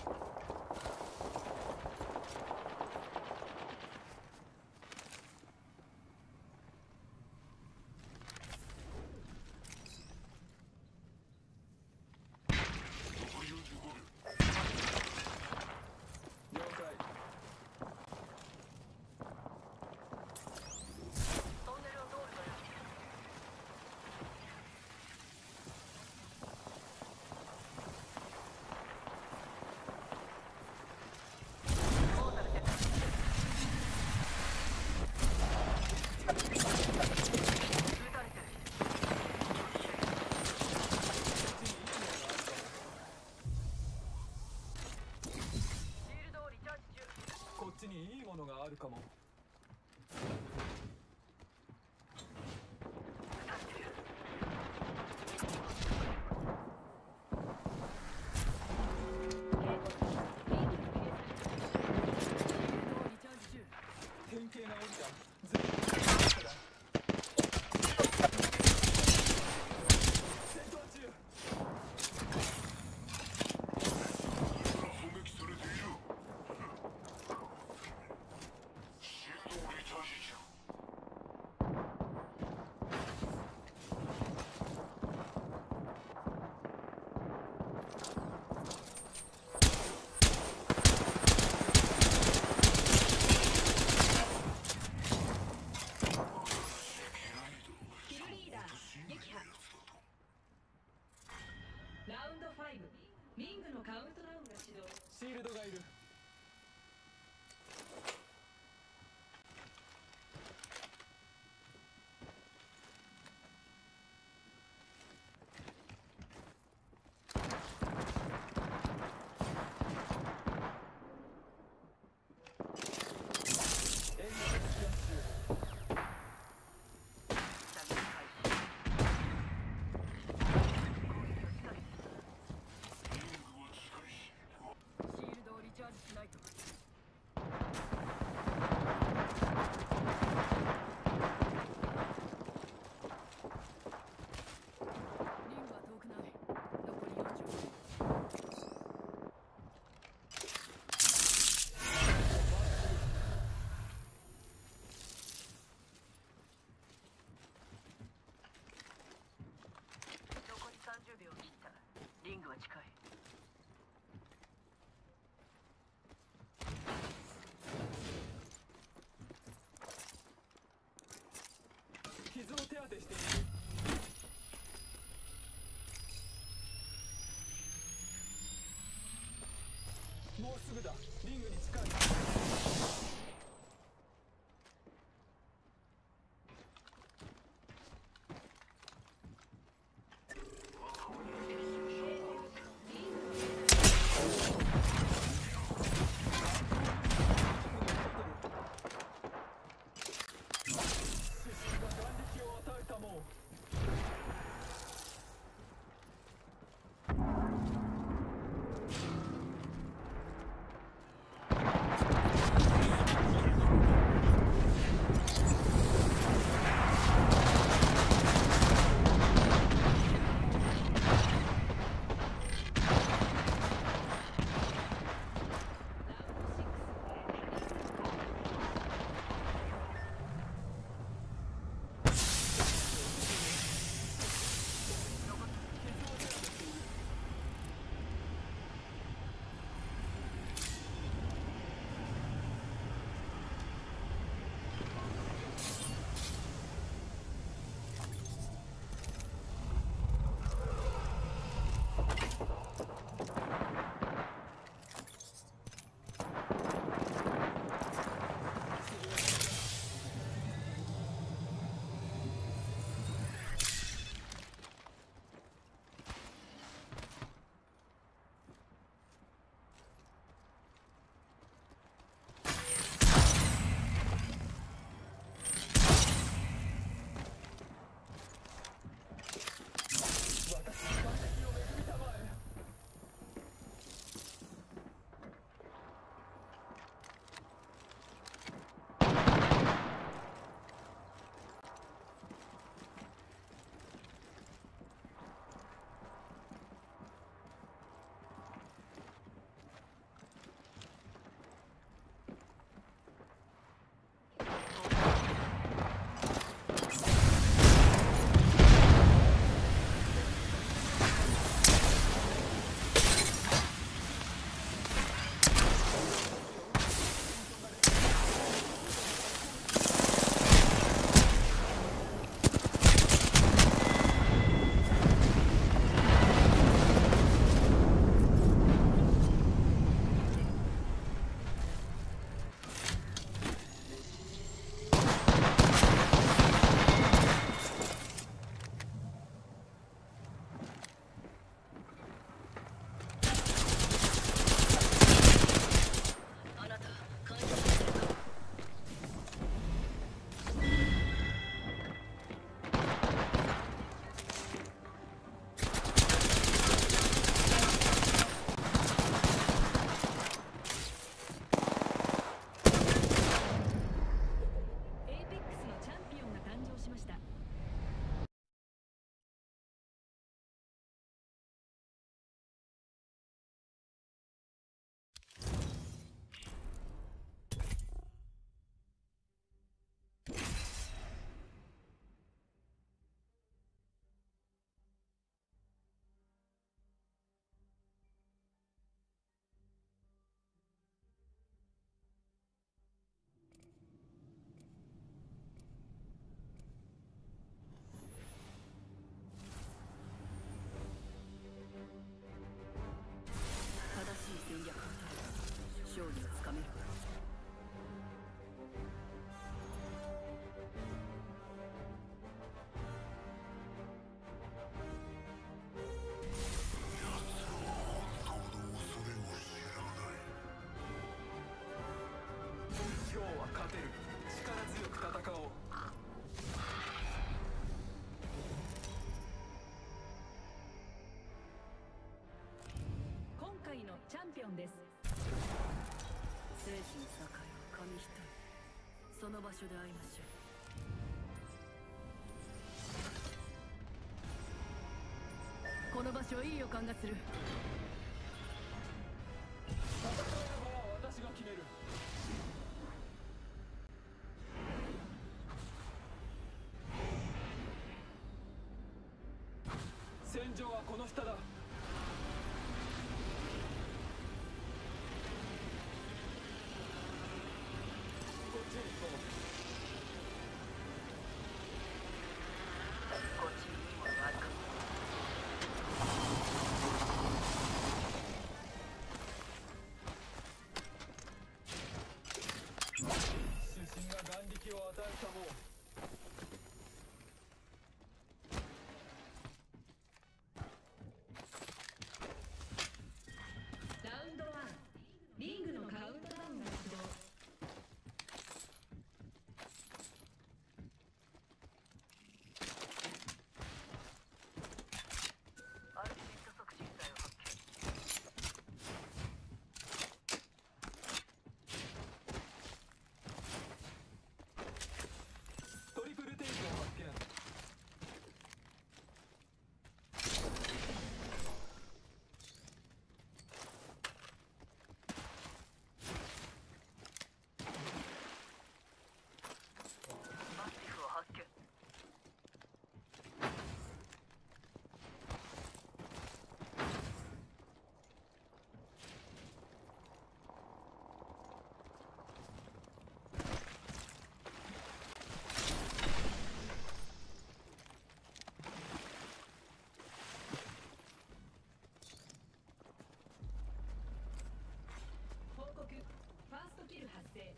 了解。 トンネルを通るのよ。ポータル設置。撃たれてる。シールドをリチャージ中。 こっちにいいものがあるかも。 撃たれてる。 リチャージ中。 典型なエリア。全部から戦闘中。 攻撃されている。 カウントダウンが始動。 シールドがいる。 シールドをリチャージしないと。リングは遠くない。残り40秒。 残り30秒を切った。リングは近い。 傷を手当てしている。もうすぐだ。リングに近い。主人が眼力を与えたもん。 界のチャンピオンです。 生死の境は紙一重。その場所で会いましょう。この場所いい予感がする。 戦いの場は私が決める。戦場はこの下だ。こっちに行こう。 こっちにいいものがあるかも。 主神が眼力を与えたもう。 ラウンド1、リングのカウントダウンが始動。 アルティメット促進剤を発見。 トリプルテイクを発見。 マスティフを発見。 報告、ファーストキル発生。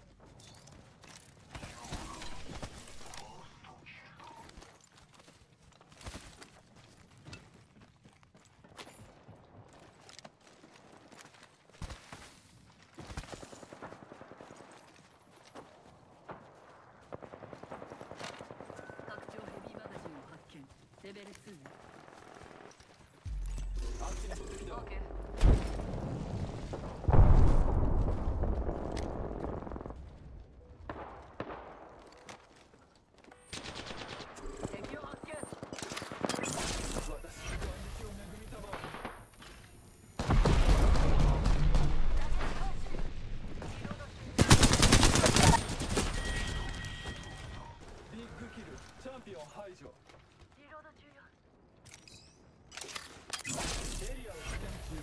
拡張ヘビーマガジンを発見。レベル2ね。 あっちに敵だ。 オーケー。敵を発見。 私の眼力を恵みたまわビッグキル、チャンピオン排除。 リロード中よ。 エリアをスキャン中。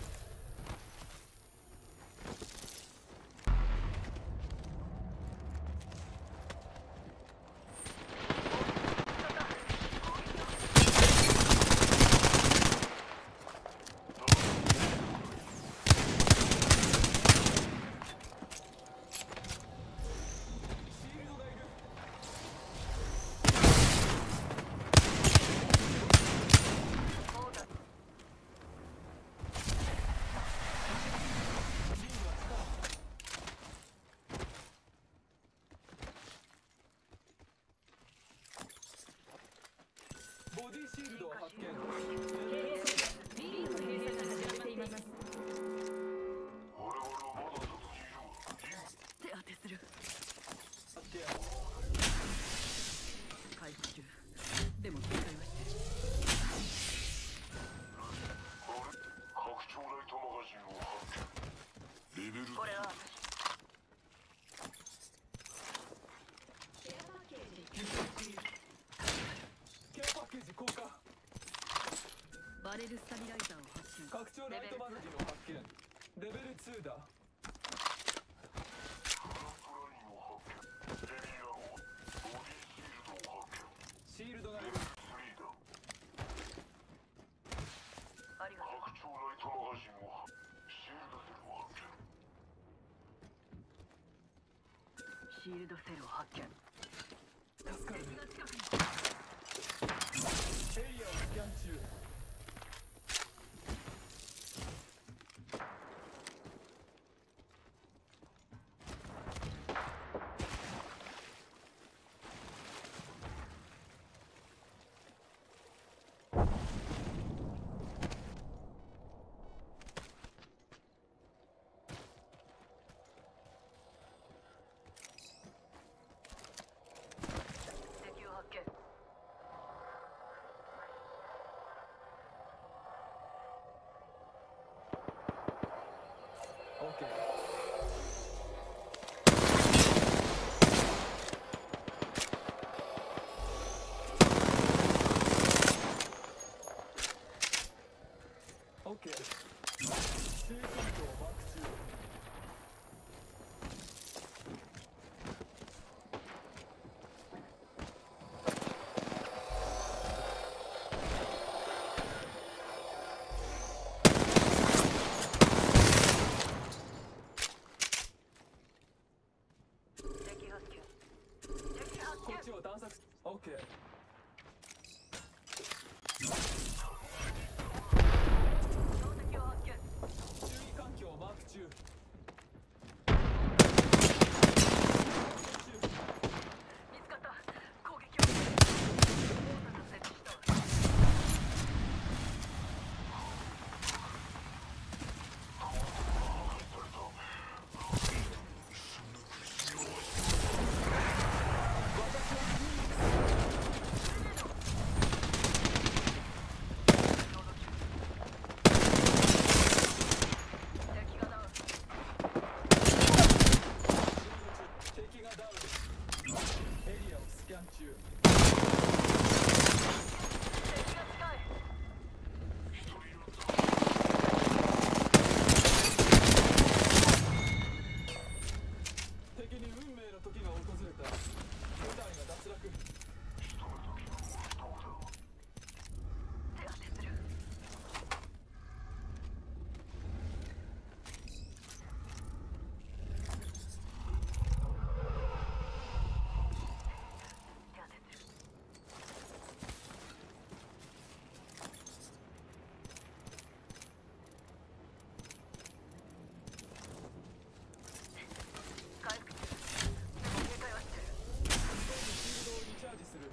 シールドがいる。 そうだ。 リングは近い。ボディシールドを発見。 リングの閉鎖が始まっています。 手当てする。 発見。 回復中。でも警戒はしてる。 拡張ライトマガジンを発見。レベルこれはケアパッケージ休憩中。 ケアパッケージ効果。 バレルスタビライザーを発見。 拡張ライトマガジンを発見。レベル2だ。シールドがいる。 ありがとう。 拡張ライトマガジンをシールドセルを発見。 シールドセルを発見。 助かる。エリアをスキャン中。 見。オッケー。中環境マーク中。 敵発見。敵発こ見。 っちを探索。オッケー。 標的を発見。 注意環境マーク中。 見つかった。攻撃を。モーター設置したわ。敵がダウン。 敵がダウン。エリアをスキャン中。 敵が近い。 敵に運命の時が訪れた。部隊が脱落。 手当てする。手当てする。回復中。でも警戒はしてる。 シールドをリチャージする。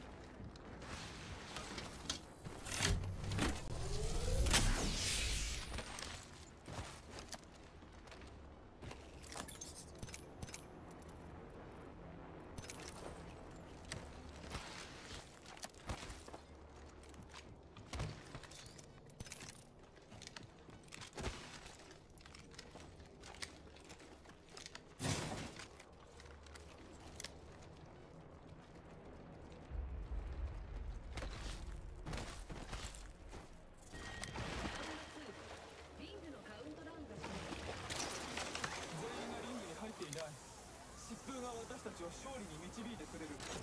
リングのカウントダウンがし全員がリングに入っていない。疾風が私たちを勝利に導いてくれる。 助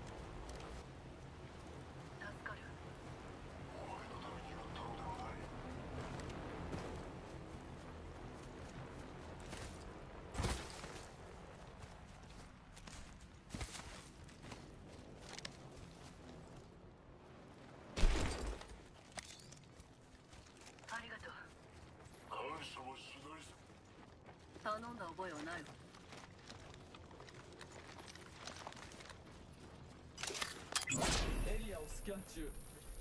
かる。ありがとう。 感謝もしないさ。 頼んだ覚えはないわ。 エリアをスキャン中。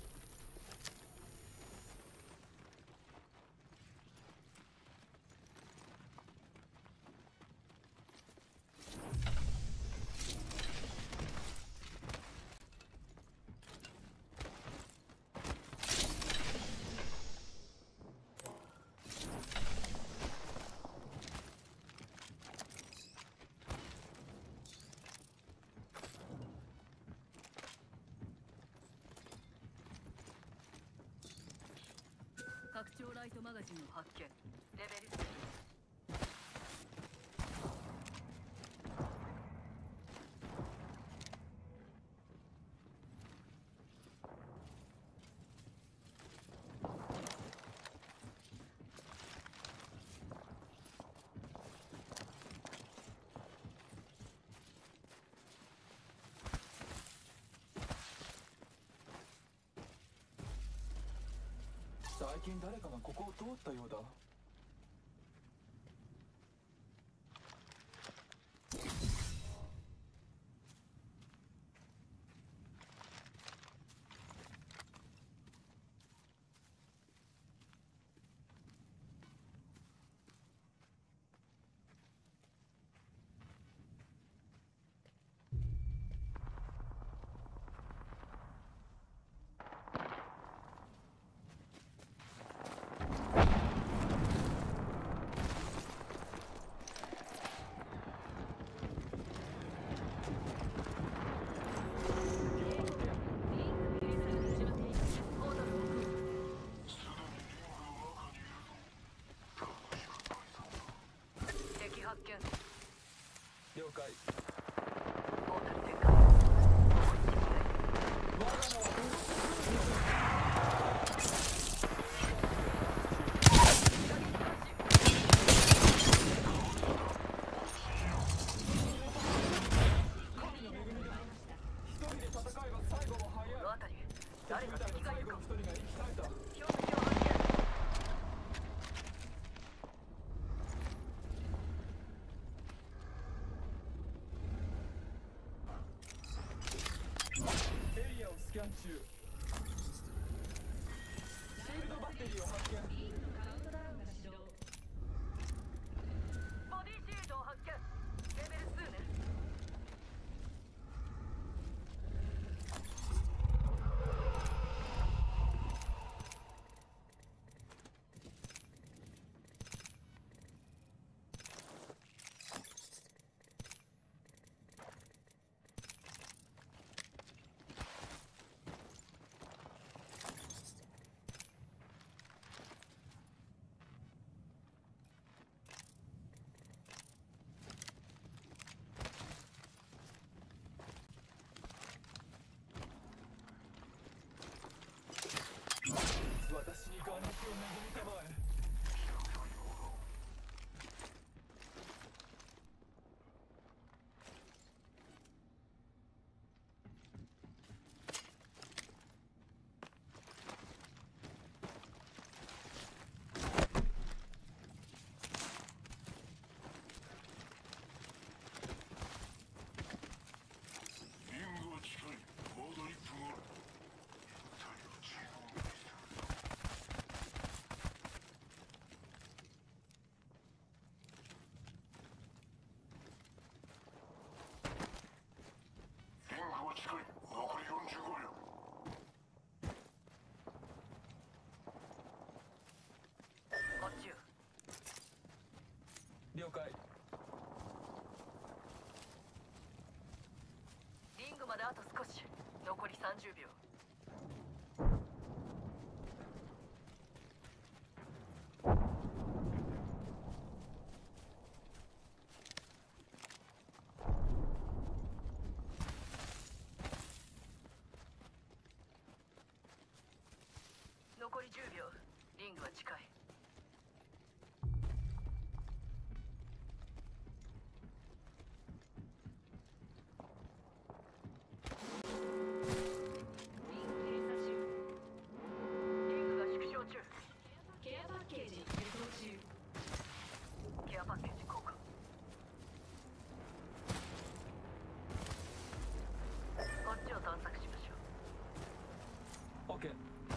拡張ライトマガジンを発発見。レベル3。 最近誰かがここを通ったようだ。 了解。 ポータル展開。 我が名は神の恵みだ。一人で戦えば最後は早い。 この辺り誰かみたい敵がいるかも。 な最後の一人が生き絶えた。 標的を発見。 エリアをスキャン中。シールドバッテリーを発見。 リングのカウントダウンが始動。 ボディシールドを発見。レベル2ね。 私に眼力を恵みたまえ。 リングは近い。まだ1分ある。肉体を自分にする。リングは近い。残り45秒。 こっちよ。 了解。 リングまであと少し。残り30秒。残り10秒。リングは近い。 リング閉鎖中。 リングが縮小中。 ケアパッケージ輸送中。 ケアパッケージ交換。こっちを探索しましょう。 OK。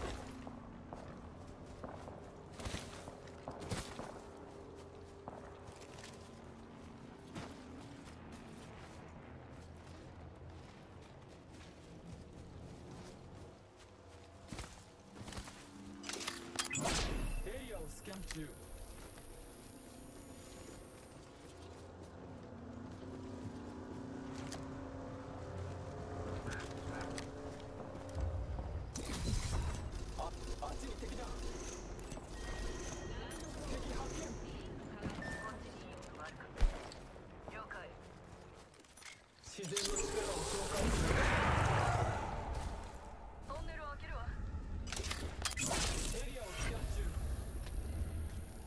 エリアをスキャン中。あっちに敵だ。敵発見。 こっちにいい音があるか。了解。 自然の力を召喚する。 トンネルを開けるわ。 エリアをスキャン中。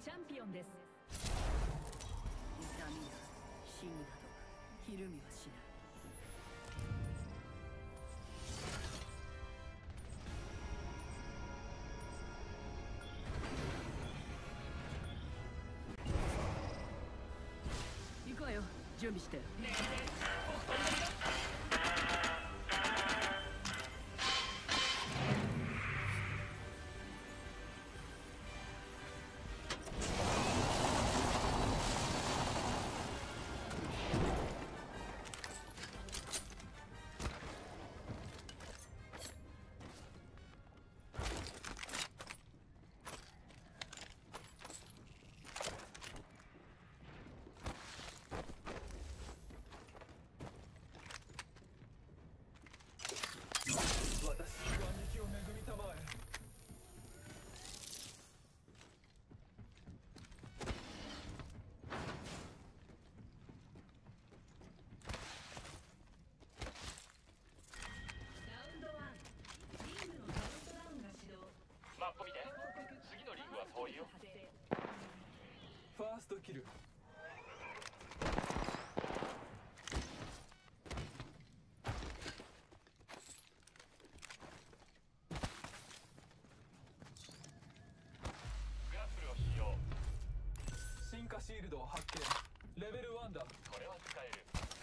チャンピオンです。 痛みや死になどひるみはしない。行くわよ、準備して。 ファーストキル。 グラップルを使用。 進化シールドを発見。レベル1だ。 これは使える。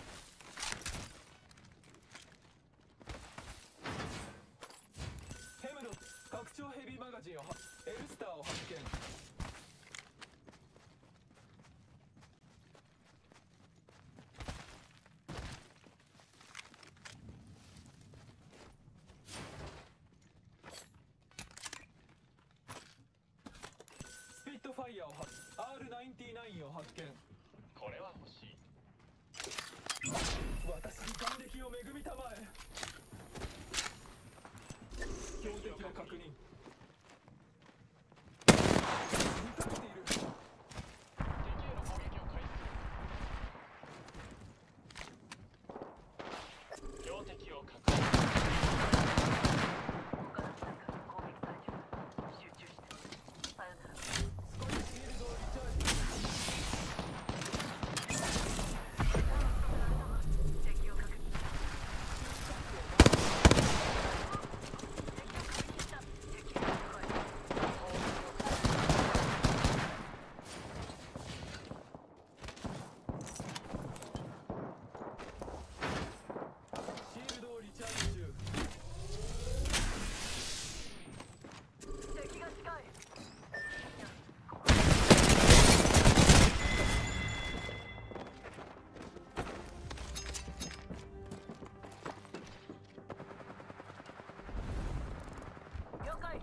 ヘムロ拡張ヘビーマガジンをエルスターを発見。スピットファイヤーをR99 を発見。 これは欲しい。 私に感激を恵みたまえ。標的を確認。撃たれている。 敵への攻撃を開始。標的を確認。 他のタンクが攻撃されてる。集中して。さよなら。 少しシールドをリチャージ。 敵を確認。敵を加えた。 シールドをリチャージ中。 敵が近い。了解。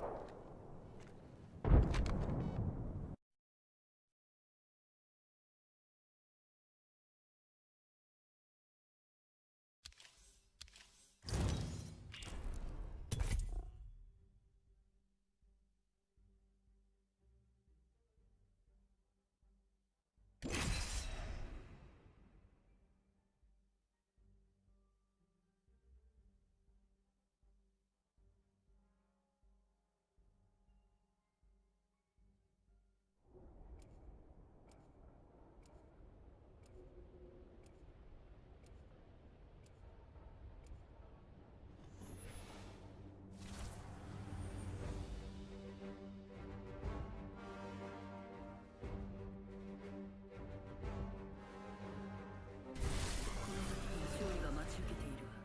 勝利が待ち受けているわ。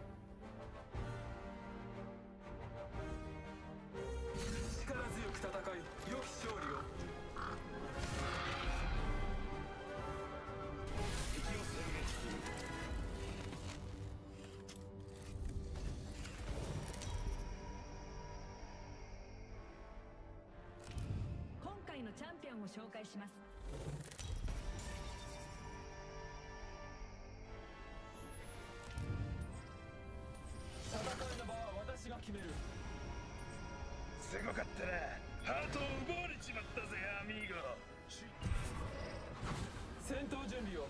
力強く戦い、良き勝利を。 敵を殲滅する。 今回のチャンピオンを紹介します。 戦いの場は私が決める。 すごかったな。ハートを奪われちまったぜアミーゴ。 戦闘準備を。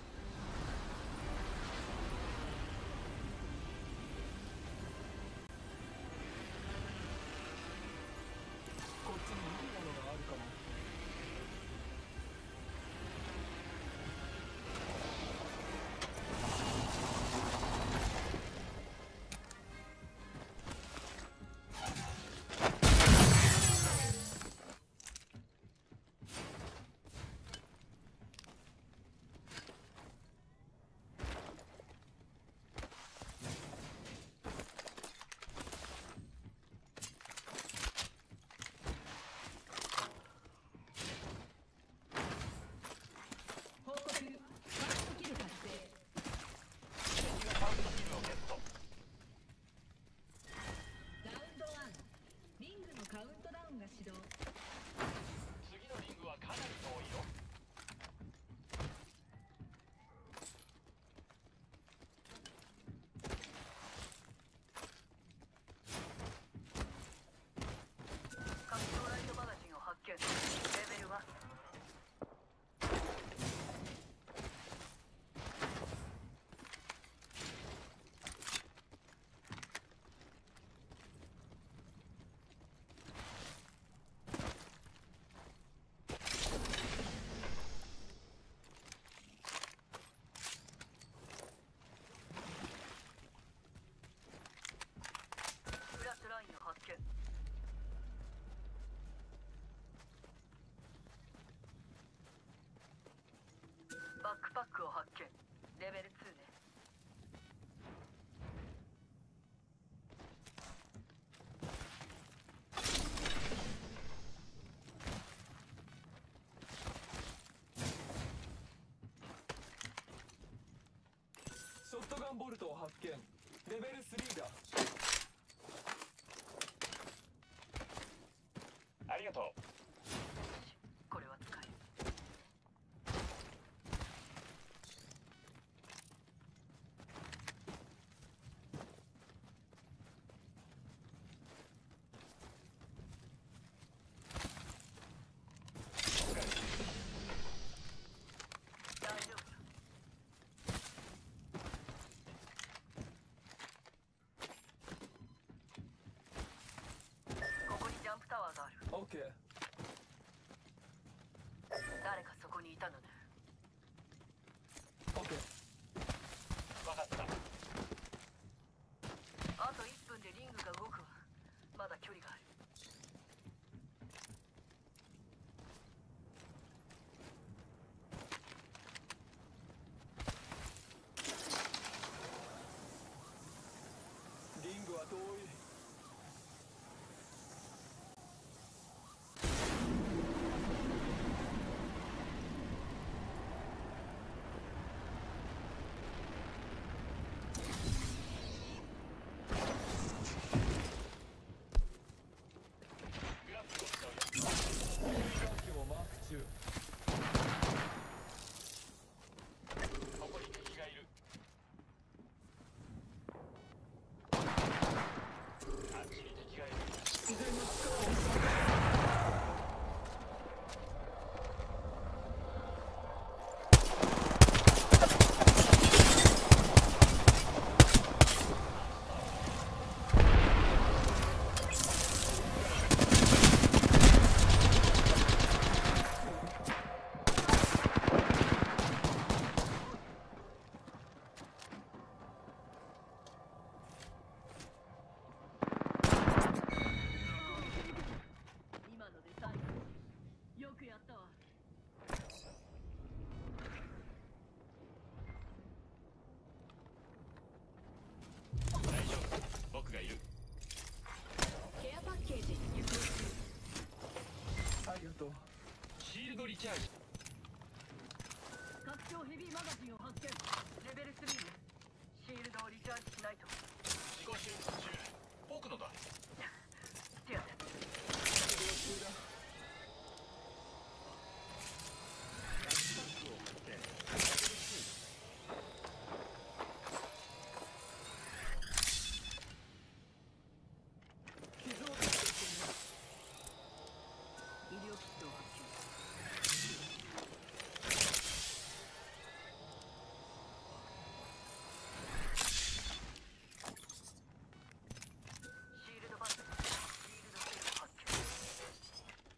こっちにいいものがあるかも。 ックパックを発見。レベル2ね。 ショットガンボルトを発見。レベル3だ。 ありがとう。 これは使える。大丈夫。ここにジャンプタワーがある。 オッケー。 誰かそこにいたのね。 オッケー。 分かった。 あと1分でリングが動くわ。まだ距離がある。 リングは遠い。 グラフを使うよ。 ガン機もマーク中。 ここに敵がいる。あっちに敵がいる。 自然の力を今ので最後。よくやったわ。 大丈夫。僕がいる。 ケアパッケージ輸送中。 ありがとう。 シールドリチャージ。 拡張ヘビーマガジンを発見。 レベル3ね。シールドをリチャージしないと。 自己修復中。僕のだ。 手当て。 移動中だ。傷をつけている。 医療キットを発見。 シールドバッグ。シールドセルを発見。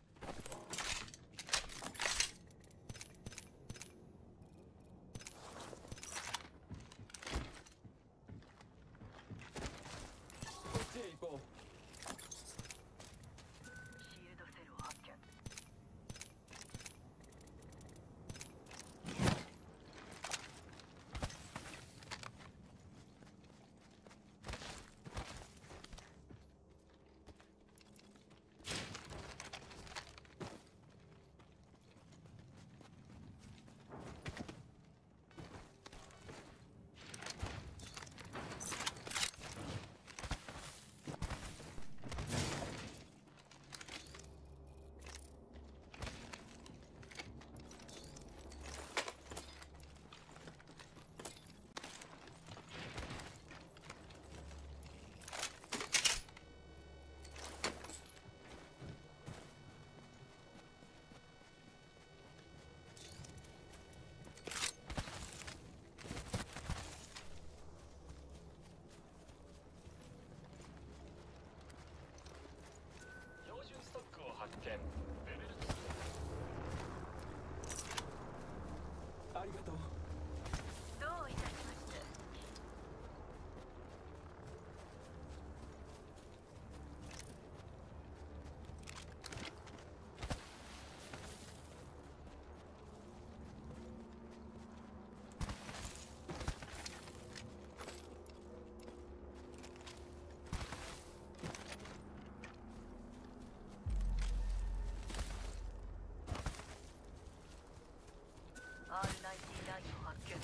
ヤギを発見。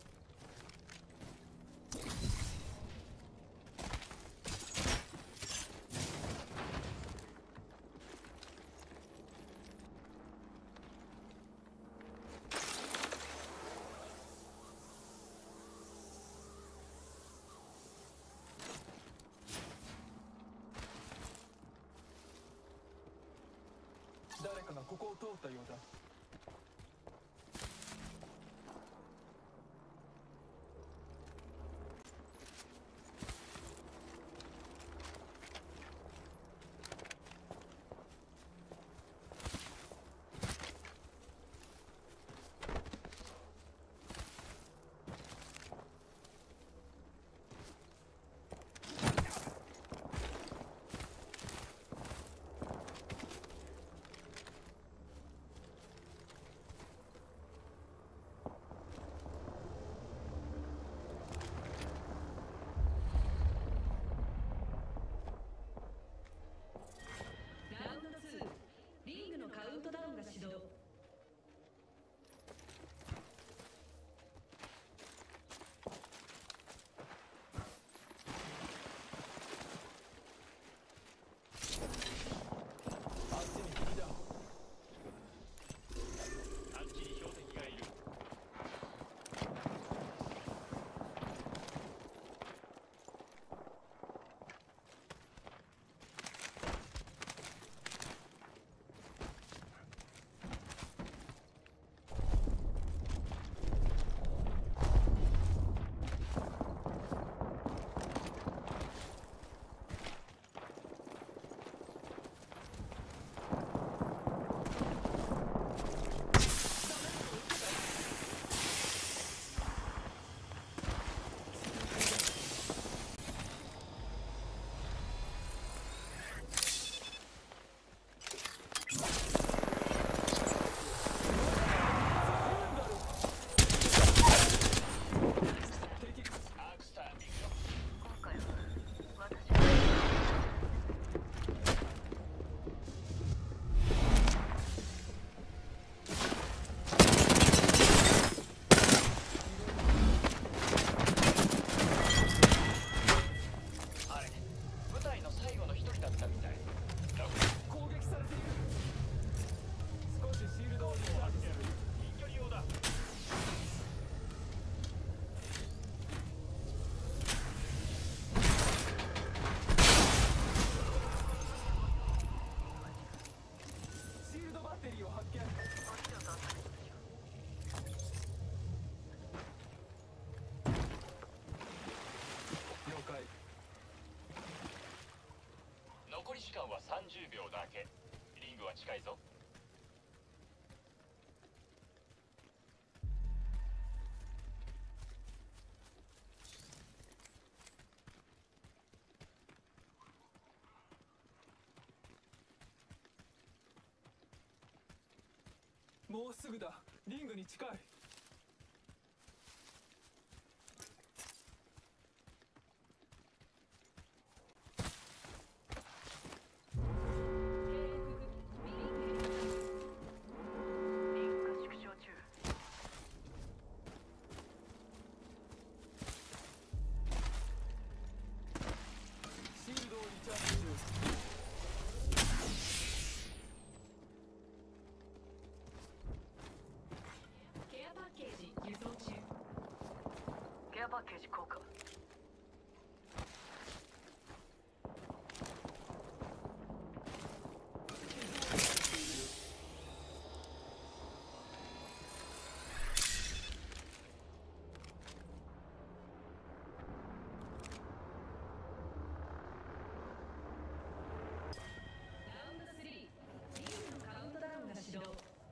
誰かがここを通ったようだ。 ラウンド2、リングのカウントダウンが始動。 あっちに敵だ。 あっちに標的がいる。残り時間は30秒だけ。リングは近いぞ。 もうすぐだ。リングに近い。 リングが縮小中。 シールドをリチャージ中。 ケアパッケージ輸送中。 ケアパッケージ効果。 ラウンド3、リングのカウントダウンが始動。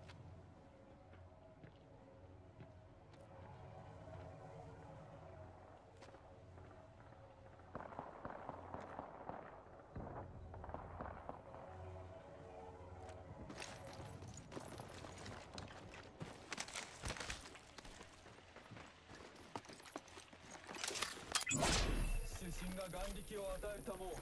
主神が眼力を与えたもう。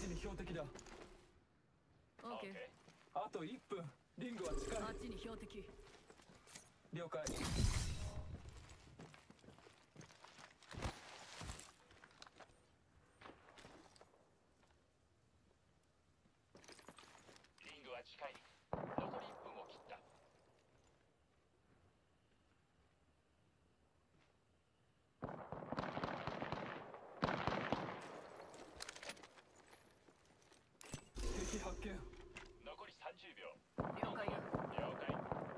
ちに標的だ。 オッケー。 あと1分。リングは近い。 あっちに標的。 了解。 リングは近い。残り1分を切った。 敵発見。 残り30秒。 了解よ。 了解。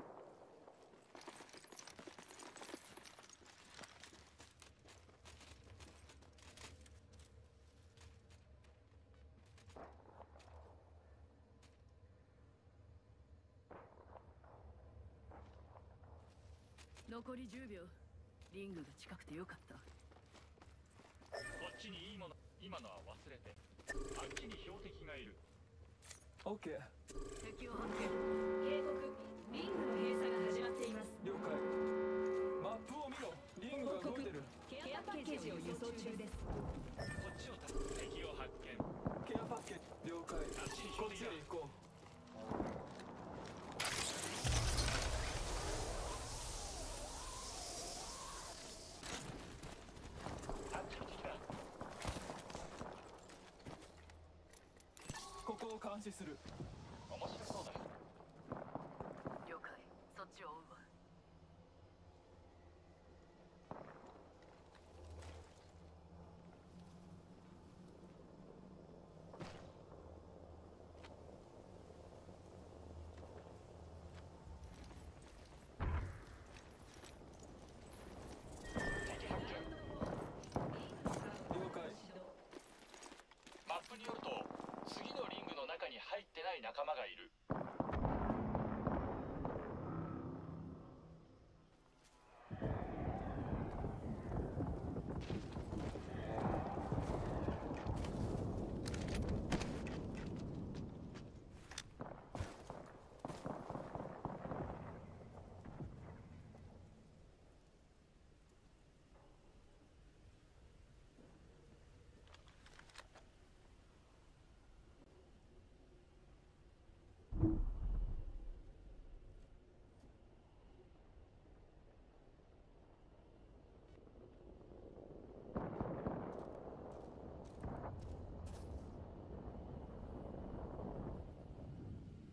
残り10秒。リングが近くてよかった。 こっちにいいもの。今のは忘れて。あっちに標的がいる。 オッケー。 敵を発見。 警告、リングの閉鎖が始まっています。 了解。マップを見ろ。リングが動いてる。 ケアパッケージを輸送中です。 こっちを敵を発見。 ケアパッケージ。了解。 あっちにこっち標的だ。 へ行こあっちの敵だ。 う。ここを監視する。 面白そうだ。 了解。そっちを追うわ。 敵発見。 了解。 マップによると次のリングの中に入ってない仲間がいる。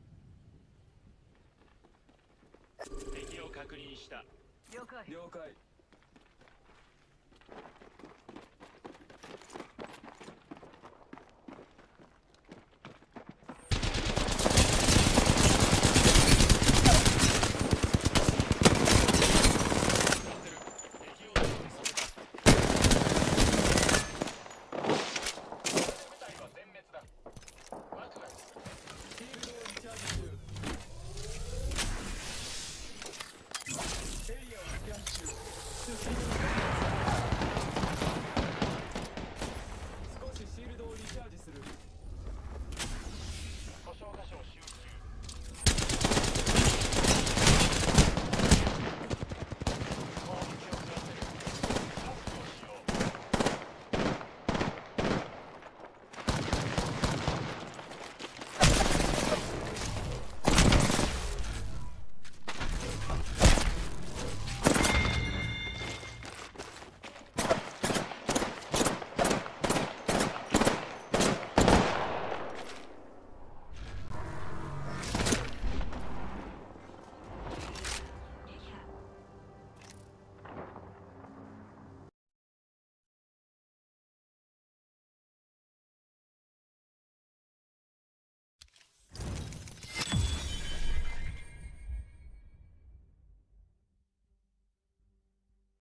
敵を確認した。 了解。 了解。